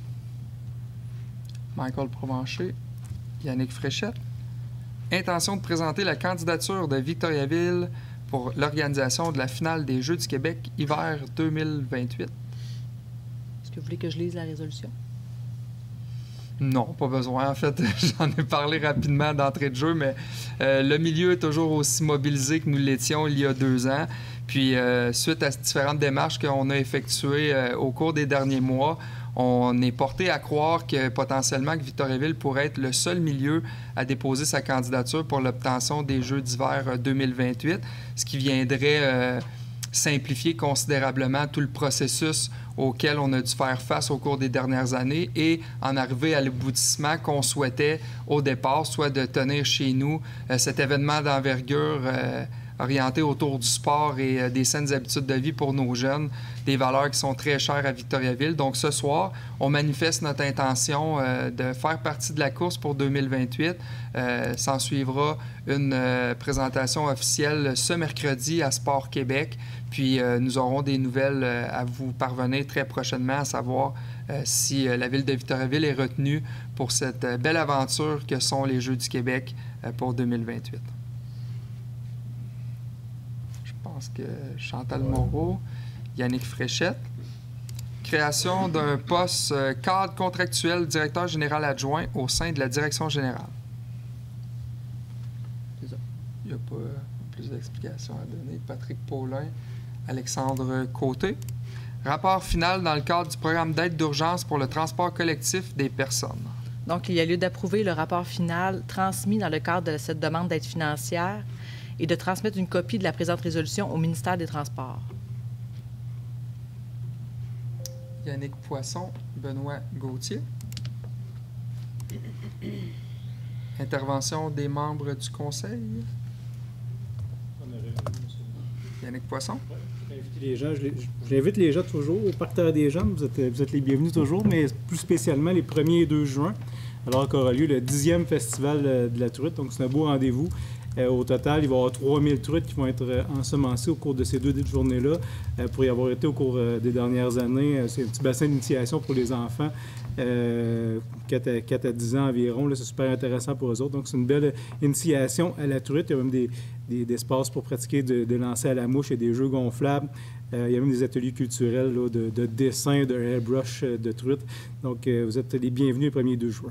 Michael Provencher, Yannick Fréchette. Intention de présenter la candidature de Victoriaville pour l'organisation de la finale des Jeux du Québec hiver 2028. Est-ce que vous voulez que je lise la résolution? Non, pas besoin. En fait, j'en ai parlé rapidement d'entrée de jeu, mais le milieu est toujours aussi mobilisé que nous l'étions il y a 2 ans. Puis, suite à ces différentes démarches qu'on a effectuées au cours des derniers mois, on est porté à croire que potentiellement que Victoriaville pourrait être le seul milieu à déposer sa candidature pour l'obtention des Jeux d'hiver 2028, ce qui viendrait simplifier considérablement tout le processus auquel on a dû faire face au cours des dernières années et en arriver à l'aboutissement qu'on souhaitait au départ, soit de tenir chez nous cet événement d'envergure orienté autour du sport et des saines habitudes de vie pour nos jeunes, des valeurs qui sont très chères à Victoriaville. Donc ce soir, on manifeste notre intention de faire partie de la course pour 2028. S'en suivra une présentation officielle ce mercredi à Sport Québec. Puis nous aurons des nouvelles à vous parvenir très prochainement, à savoir si la ville de Victoriaville est retenue pour cette belle aventure que sont les Jeux du Québec pour 2028. Je pense que Chantal Moreau, Yannick Fréchette. Création d'un poste cadre contractuel directeur général adjoint au sein de la direction générale. Il n'y a pas plus d'explications à donner. Patrick Paulin, Alexandre Côté. Rapport final dans le cadre du programme d'aide d'urgence pour le transport collectif des personnes. Donc, il y a lieu d'approuver le rapport final transmis dans le cadre de cette demande d'aide financière et de transmettre une copie de la présente résolution au ministère des Transports. Yannick Poisson, Benoît Gauthier. Intervention des membres du Conseil. Yannick Poisson. J'invite les gens toujours au Parterre des Jeunes. Vous êtes les bienvenus toujours, mais plus spécialement les 1er et 2 juin, alors qu'aura lieu le 10e Festival de la truite. Donc, c'est un beau rendez-vous. Au total, il va y avoir 3000 truites qui vont être ensemencées au cours de ces 2 journées-là. Pour y avoir été au cours des dernières années, c'est un petit bassin d'initiation pour les enfants, 4 à 10 ans environ. C'est super intéressant pour eux autres. Donc, c'est une belle initiation à la truite. Il y a même des espaces pour pratiquer de lancer à la mouche et des jeux gonflables. Il y a même des ateliers culturels là, de dessin, de airbrush de truite. Donc, vous êtes les bienvenus le 1er et 2 juin.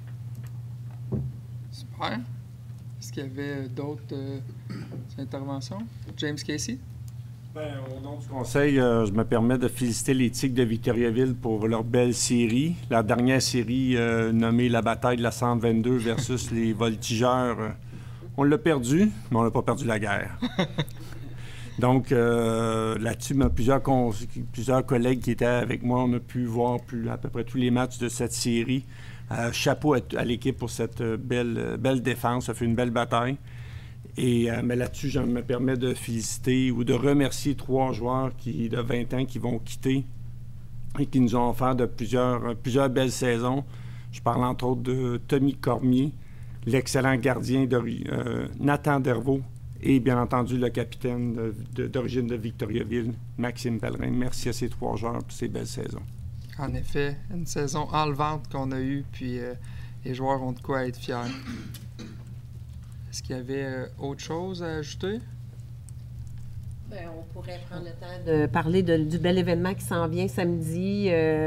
Super. Est-ce qu'il y avait d'autres interventions? James Casey? Bien, au nom du Conseil, je me permets de féliciter les Tigres de Victoriaville pour leur belle série. La dernière série nommée La bataille de la 122 versus les Voltigeurs, on l'a perdu, mais on n'a pas perdu la guerre. Donc, là-dessus, plusieurs collègues qui étaient avec moi, on a pu voir à peu près tous les matchs de cette série. Chapeau à l'équipe pour cette belle défense. Ça fait une belle bataille. Mais là-dessus, je me permets de féliciter ou de remercier 3 joueurs de 20 ans qui vont quitter et qui nous ont offert de plusieurs belles saisons. Je parle entre autres de Tommy Cormier, l'excellent gardien Nathan Dervaux et bien entendu le capitaine d'origine de Victoriaville, Maxime Pellerin. Merci à ces 3 joueurs pour ces belles saisons. En effet, une saison enlevante qu'on a eue, puis les joueurs ont de quoi être fiers. Est-ce qu'il y avait autre chose à ajouter? Bien, on pourrait prendre le temps de parler du bel événement qui s'en vient samedi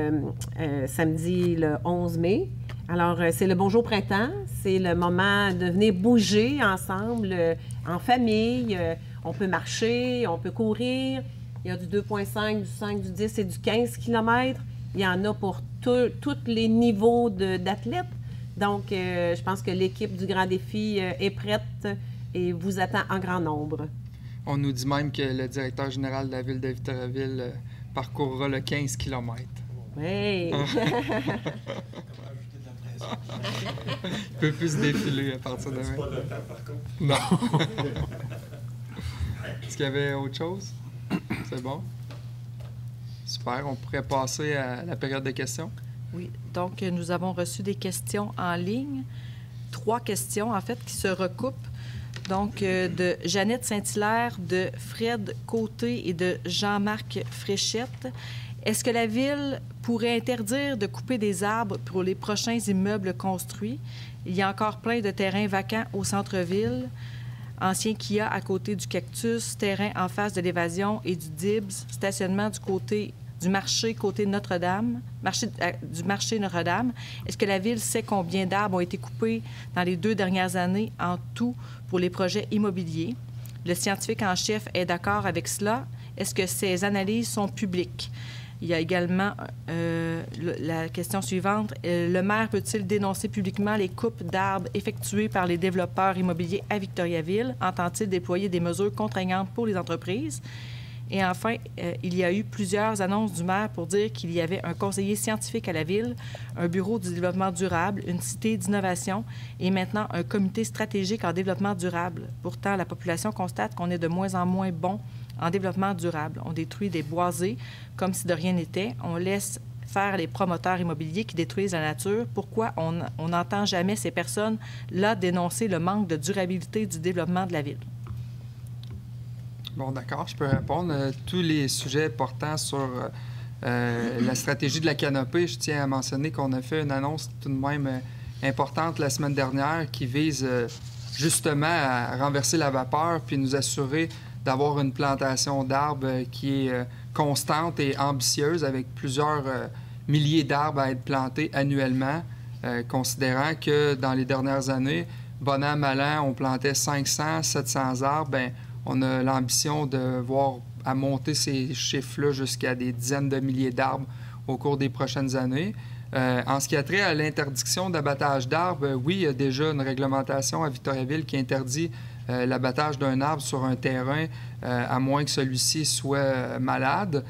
le 11 mai. Alors, c'est le Bonjour Printemps. C'est le moment de venir bouger ensemble, en famille. On peut marcher, on peut courir. Il y a du 2,5, du 5, du 10 et du 15 km. Il y en a pour tous les niveaux d'athlètes. Donc, je pense que l'équipe du Grand Défi est prête et vous attend en grand nombre. On nous dit même que le directeur général de la ville de Victoriaville parcourra le 15 km. Oui! Il peut plus se défiler à partir de maintenant. C'est pas le temps, par contre. Non. Est-ce qu'il y avait autre chose? C'est bon? Super. On pourrait passer à la période de questions. Oui. Donc, nous avons reçu des questions en ligne. 3 questions, en fait, qui se recoupent. Donc, de Jeannette Saint-Hilaire, de Fred Côté et de Jean-Marc Fréchette. Est-ce que la Ville pourrait interdire de couper des arbres pour les prochains immeubles construits? Il y a encore plein de terrains vacants au centre-ville. Ancien Kia à côté du Cactus, terrain en face de l'Évasion et du Dibs, stationnement du côté du marché côté Notre-Dame, du marché Notre-Dame. Est-ce que la Ville sait combien d'arbres ont été coupés dans les 2 dernières années en tout pour les projets immobiliers? Le scientifique en chef est d'accord avec cela. Est-ce que ces analyses sont publiques? Il y a également la question suivante. Le maire peut-il dénoncer publiquement les coupes d'arbres effectuées par les développeurs immobiliers à Victoriaville? Entend-il déployer des mesures contraignantes pour les entreprises? Et enfin, il y a eu plusieurs annonces du maire pour dire qu'il y avait un conseiller scientifique à la Ville, un bureau du développement durable, une cité d'innovation et maintenant un comité stratégique en développement durable. Pourtant, la population constate qu'on est de moins en moins bon en développement durable. On détruit des boisés comme si de rien n'était. On laisse faire les promoteurs immobiliers qui détruisent la nature. Pourquoi on n'entend jamais ces personnes-là dénoncer le manque de durabilité du développement de la Ville? Bon, d'accord, je peux répondre. Tous les sujets portant sur la stratégie de la canopée, je tiens à mentionner qu'on a fait une annonce tout de même importante la semaine dernière qui vise justement à renverser la vapeur puis nous assurer d'avoir une plantation d'arbres qui est constante et ambitieuse avec plusieurs milliers d'arbres à être plantés annuellement, considérant que dans les dernières années, bon an, mal an, on plantait 500, 700 arbres. Bien, on a l'ambition de voir à monter ces chiffres-là jusqu'à des dizaines de milliers d'arbres au cours des prochaines années. En ce qui a trait à l'interdiction d'abattage d'arbres, oui, il y a déjà une réglementation à Victoriaville qui interdit l'abattage d'un arbre sur un terrain, à moins que celui-ci soit malade.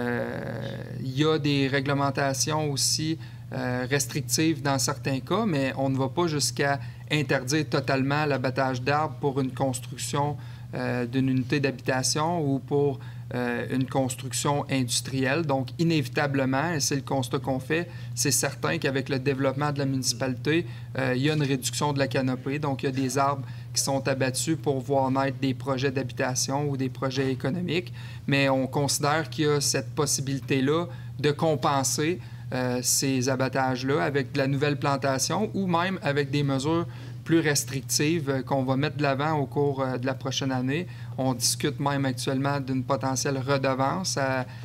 Il y a des réglementations aussi restrictives dans certains cas, mais on ne va pas jusqu'à interdire totalement l'abattage d'arbres pour une construction d'une unité d'habitation ou pour une construction industrielle. Donc, inévitablement, et c'est le constat qu'on fait, c'est certain qu'avec le développement de la municipalité, il y a une réduction de la canopée. Donc, il y a des arbres qui sont abattus pour voir naître des projets d'habitation ou des projets économiques. Mais on considère qu'il y a cette possibilité-là de compenser ces abattages-là avec de la nouvelle plantation ou même avec des mesures plus restrictives qu'on va mettre de l'avant au cours de la prochaine année. On discute même actuellement d'une potentielle redevance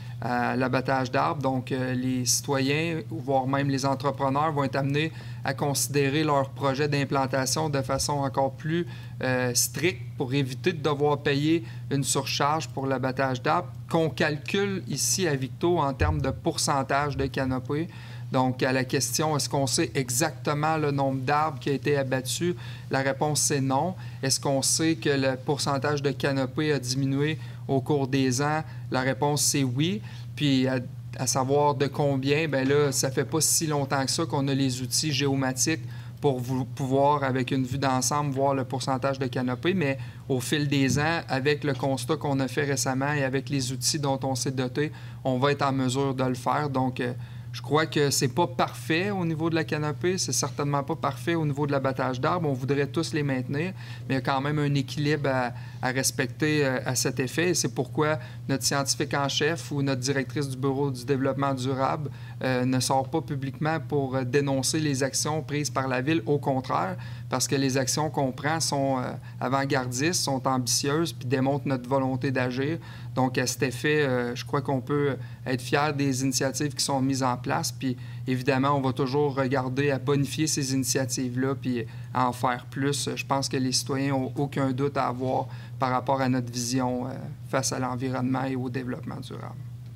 à l'abattage d'arbres. Donc, les citoyens, voire même les entrepreneurs, vont être amenés à considérer leur projet d'implantation de façon encore plus stricte pour éviter de devoir payer une surcharge pour l'abattage d'arbres qu'on calcule ici à Victo en termes de pourcentage de canopée. Donc, à la question, est-ce qu'on sait exactement le nombre d'arbres qui a été abattu? La réponse, c'est non. Est-ce qu'on sait que le pourcentage de canopée a diminué au cours des ans? La réponse, c'est oui. Puis, à savoir de combien, bien là, ça fait pas si longtemps que ça qu'on a les outils géomatiques pour pouvoir, avec une vue d'ensemble, voir le pourcentage de canopée. Mais au fil des ans, avec le constat qu'on a fait récemment et avec les outils dont on s'est doté, on va être en mesure de le faire. Donc, je crois que c'est pas parfait au niveau de la canopée, c'est certainement pas parfait au niveau de l'abattage d'arbres. On voudrait tous les maintenir, mais il y a quand même un équilibre à respecter à cet effet. Et c'est pourquoi notre scientifique en chef ou notre directrice du Bureau du développement durable ne sort pas publiquement pour dénoncer les actions prises par la Ville. Au contraire, parce que les actions qu'on prend sont avant-gardistes, sont ambitieuses, puis démontrent notre volonté d'agir. Donc, à cet effet, je crois qu'on peut être fiers des initiatives qui sont mises en place. Puis, évidemment, on va toujours regarder à bonifier ces initiatives-là puis à en faire plus. Je pense que les citoyens n'ont aucun doute à avoir par rapport à notre vision face à l'environnement et au développement durable.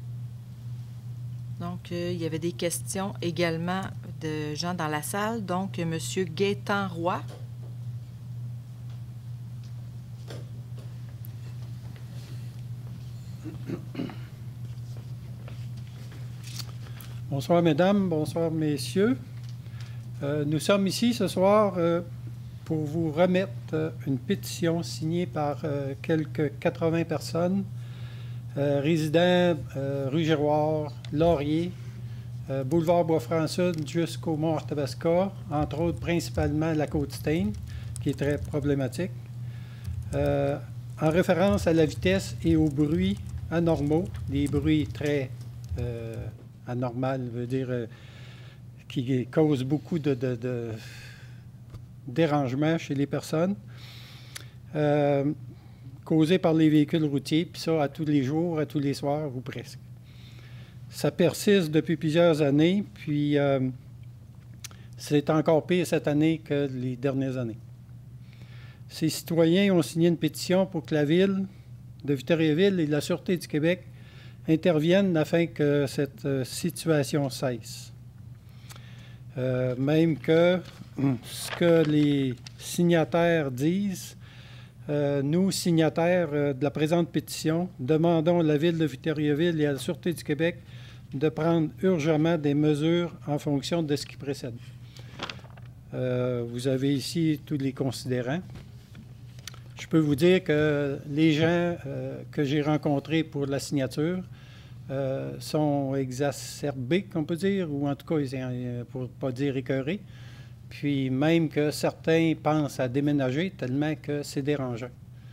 Donc, il y avait des questions également de gens dans la salle. Donc, M. Gaétan Roy. Bonsoir, mesdames. Bonsoir, messieurs. Nous sommes ici ce soir pour vous remettre une pétition signée par quelques 80 personnes, résidents rue Giroir, Laurier, boulevard Bois-Franc-Sud jusqu'au Mont-Arthabasca, entre autres principalement la Côte-Stein, qui est très problématique. en référence à la vitesse et aux bruits anormaux, des bruits très anormaux, veut dire qui causent beaucoup de dérangements chez les personnes, causés par les véhicules routiers, puis ça à tous les jours, à tous les soirs ou presque. Ça persiste depuis plusieurs années, puis c'est encore pire cette année que les dernières années. Ces citoyens ont signé une pétition pour que la Ville de Victoriaville et la Sûreté du Québec interviennent afin que cette situation cesse. Même que ce que les signataires disent, nous, signataires de la présente pétition, demandons à la Ville de Victoriaville et à la Sûreté du Québec de prendre urgemment des mesures en fonction de ce qui précède. Vous avez ici tous les considérants. Je peux vous dire que les gens que j'ai rencontrés pour la signature sont exacerbés, qu'on peut dire, ou en tout cas, pour ne pas dire écœurés. Puis même que certains pensent à déménager tellement que c'est dérangeant.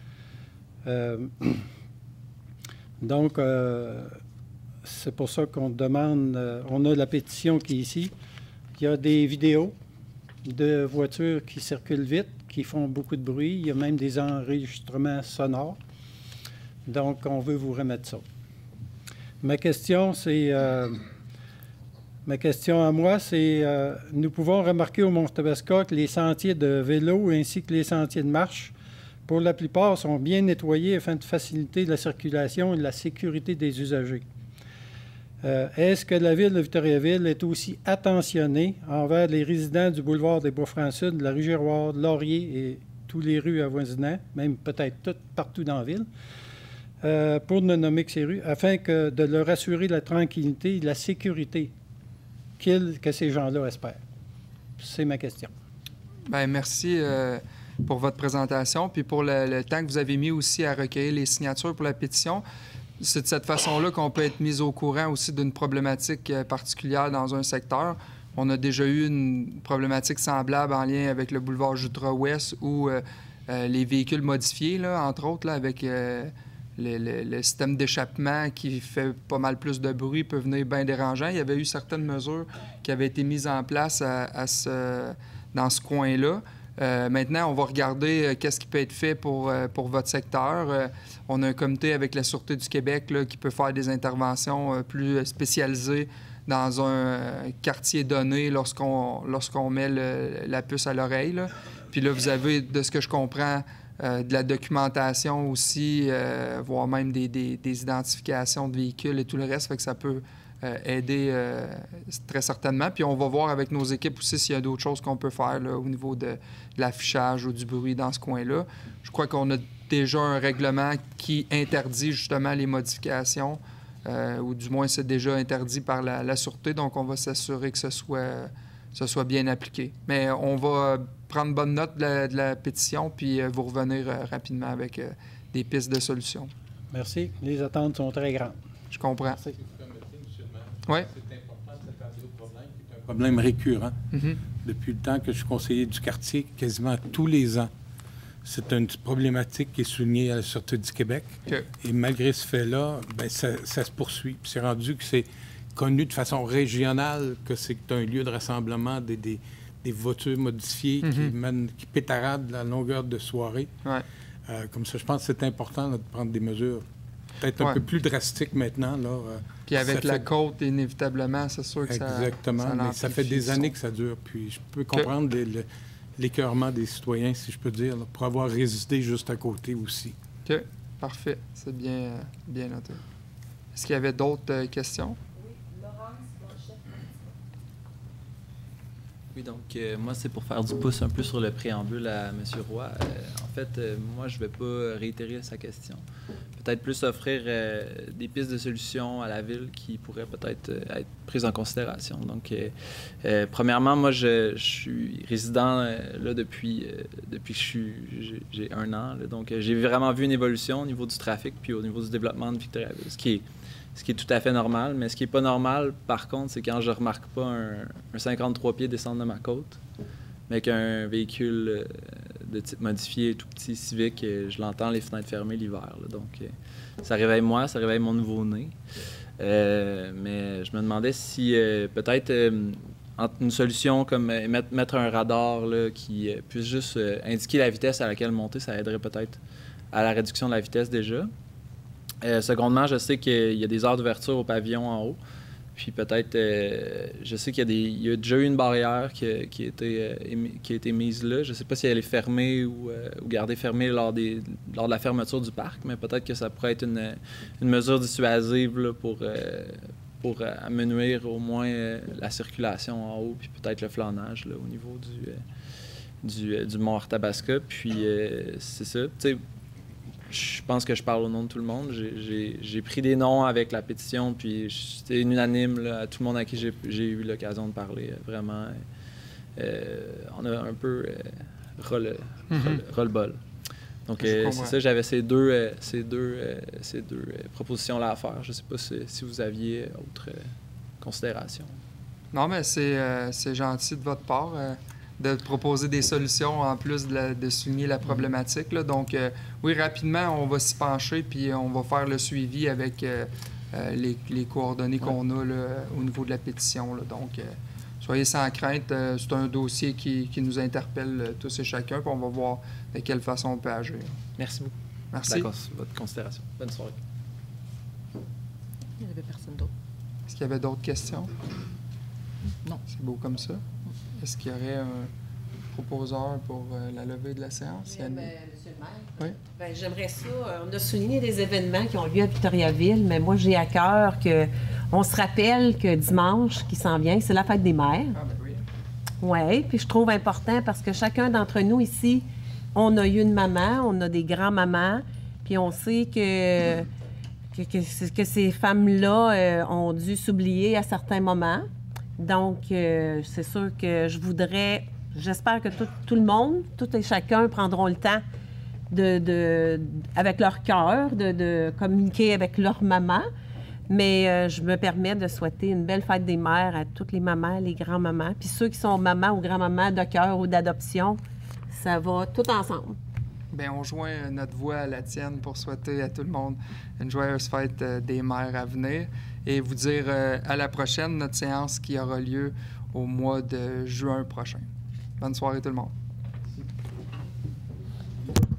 Donc, c'est pour ça qu'on demande, on a la pétition qui est ici. Il y a des vidéos de voitures qui circulent vite, qui font beaucoup de bruit. Il y a même des enregistrements sonores. Donc, on veut vous remettre ça. Ma question à moi, c'est nous pouvons remarquer au Mont-Tabasca que les sentiers de vélo ainsi que les sentiers de marche, pour la plupart, sont bien nettoyés afin de faciliter la circulation et la sécurité des usagers. Est-ce que la Ville de Victoriaville est aussi attentionnée envers les résidents du boulevard des Bois-Francs-Sud, de la rue Giroir, de Laurier et toutes les rues avoisinantes, même peut-être toutes partout dans la ville, pour ne nommer que ces rues, afin de leur assurer la tranquillité et la sécurité que ces gens-là espèrent? C'est ma question. Bien, merci pour votre présentation, puis pour le temps que vous avez mis aussi à recueillir les signatures pour la pétition. C'est de cette façon-là qu'on peut être mis au courant aussi d'une problématique particulière dans un secteur. On a déjà eu une problématique semblable en lien avec le boulevard Jutra-Ouest ou les véhicules modifiés, là, entre autres, là, avec le système d'échappement qui fait pas mal plus de bruit, peut venir bien dérangeant. Il y avait eu certaines mesures qui avaient été mises en place dans ce coin-là. Maintenant, on va regarder qu'est-ce qui peut être fait pour votre secteur. On a un comité avec la Sûreté du Québec là, qui peut faire des interventions plus spécialisées dans un quartier donné lorsqu'on met la puce à l'oreille. Là. Puis là, vous avez, de ce que je comprends, de la documentation aussi, voire même des identifications de véhicules et tout le reste. Fait que ça peut aider très certainement. Puis on va voir avec nos équipes aussi s'il y a d'autres choses qu'on peut faire là, au niveau de l'affichage ou du bruit dans ce coin-là. Je crois qu'on a déjà un règlement qui interdit justement les modifications, ou du moins c'est déjà interdit par la Sûreté, donc on va s'assurer que ce soit bien appliqué. Mais on va prendre bonne note de la pétition puis vous revenir rapidement avec des pistes de solutions. Merci. Les attentes sont très grandes. Je comprends. Merci. Oui. C'est important de s'attarder au problème, qui est un problème récurrent. Depuis le temps que je suis conseiller du quartier, quasiment tous les ans, c'est une problématique qui est soulignée à la Sûreté du Québec. Okay. Et malgré ce fait-là, bien, ça se poursuit. Puis c'est rendu que c'est connu de façon régionale que c'est un lieu de rassemblement des voitures modifiées qui pétaradent la longueur de soirée. Ouais. Comme ça, je pense que c'est important là, de prendre des mesures peut-être un peu plus drastiques maintenant. Là, puis avec la côte, inévitablement, c'est sûr que exactement, ça mais ça fait des années que ça dure. Puis je peux comprendre l'écœurement des citoyens, si je peux dire, là, pour avoir résisté juste à côté aussi. OK. Parfait. C'est bien noté. Est-ce qu'il y avait d'autres questions? Oui, donc moi, c'est pour faire du pouce un peu sur le préambule à M. Roy. En fait, moi, je ne vais pas réitérer sa question. Peut-être plus offrir des pistes de solutions à la Ville qui pourraient peut-être être prises en considération. Donc, premièrement, moi, je suis résident là depuis que j'ai 1 an. Là, donc, j'ai vraiment vu une évolution au niveau du trafic puis au niveau du développement de Victoriaville, ce qui est tout à fait normal. Mais ce qui n'est pas normal, par contre, c'est quand je ne remarque pas un 53 pieds descendre de ma côte, mais qu'un véhicule de type modifié, tout petit, civique, je l'entends les fenêtres fermées l'hiver. Donc, ça réveille moi, ça réveille mon nouveau-né. Mais je me demandais si peut-être une solution comme mettre un radar là, qui puisse juste indiquer la vitesse à laquelle monter, ça aiderait peut-être à la réduction de la vitesse déjà. Secondement, je sais qu'il y a des heures d'ouverture au pavillon en haut. Puis peut-être, je sais qu'il y a déjà eu une barrière qui a été mise là. Je ne sais pas si elle est fermée ou gardée fermée lors de la fermeture du parc, mais peut-être que ça pourrait être une mesure dissuasive là, pour amenuire au moins la circulation en haut, puis peut-être le flânage là, au niveau du mont Arthabasca. Puis c'est ça. Tu sais, je pense que je parle au nom de tout le monde. J'ai pris des noms avec la pétition, puis c'était unanime là, à tout le monde à qui j'ai eu l'occasion de parler. Vraiment, on a un peu ras-le-bol. Donc, c'est ça, j'avais ces deux propositions-là à faire. Je ne sais pas si vous aviez autre considération. Non, mais c'est gentil de votre part. De proposer des solutions en plus de souligner la problématique. Là. Donc, oui, rapidement, on va s'y pencher puis on va faire le suivi avec les coordonnées qu'on a là, au niveau de la pétition. Là. Donc, soyez sans crainte. C'est un dossier qui nous interpelle tous et chacun, puis on va voir de quelle façon on peut agir. Merci beaucoup. Merci. D'accord, votre considération. Bonne soirée. Il n'y avait personne d'autre. Est-ce qu'il y avait d'autres questions? Non. C'est beau comme ça. Est-ce qu'il y aurait un proposeur pour la levée de la séance? Monsieur le maire, oui? Bien, j'aimerais ça. On a souligné des événements qui ont lieu à Victoriaville, mais moi, j'ai à cœur qu'on se rappelle que dimanche qui s'en vient, c'est la fête des mères. Ah, ben oui. Oui, puis je trouve important parce que chacun d'entre nous ici, on a eu une maman, on a des grands-mamans, puis on sait que ces femmes-là ont dû s'oublier à certains moments. Donc, c'est sûr que j'espère que tout le monde, tout et chacun prendront le temps avec leur cœur, de communiquer avec leur maman. Mais je me permets de souhaiter une belle fête des mères à toutes les mamans, les grands-mamans. Puis ceux qui sont mamans ou grands-mamans de cœur ou d'adoption, ça va tout ensemble. Bien, on joint notre voix à la tienne pour souhaiter à tout le monde une joyeuse fête des mères à venir et vous dire à la prochaine, notre séance qui aura lieu au mois de juin prochain. Bonne soirée tout le monde.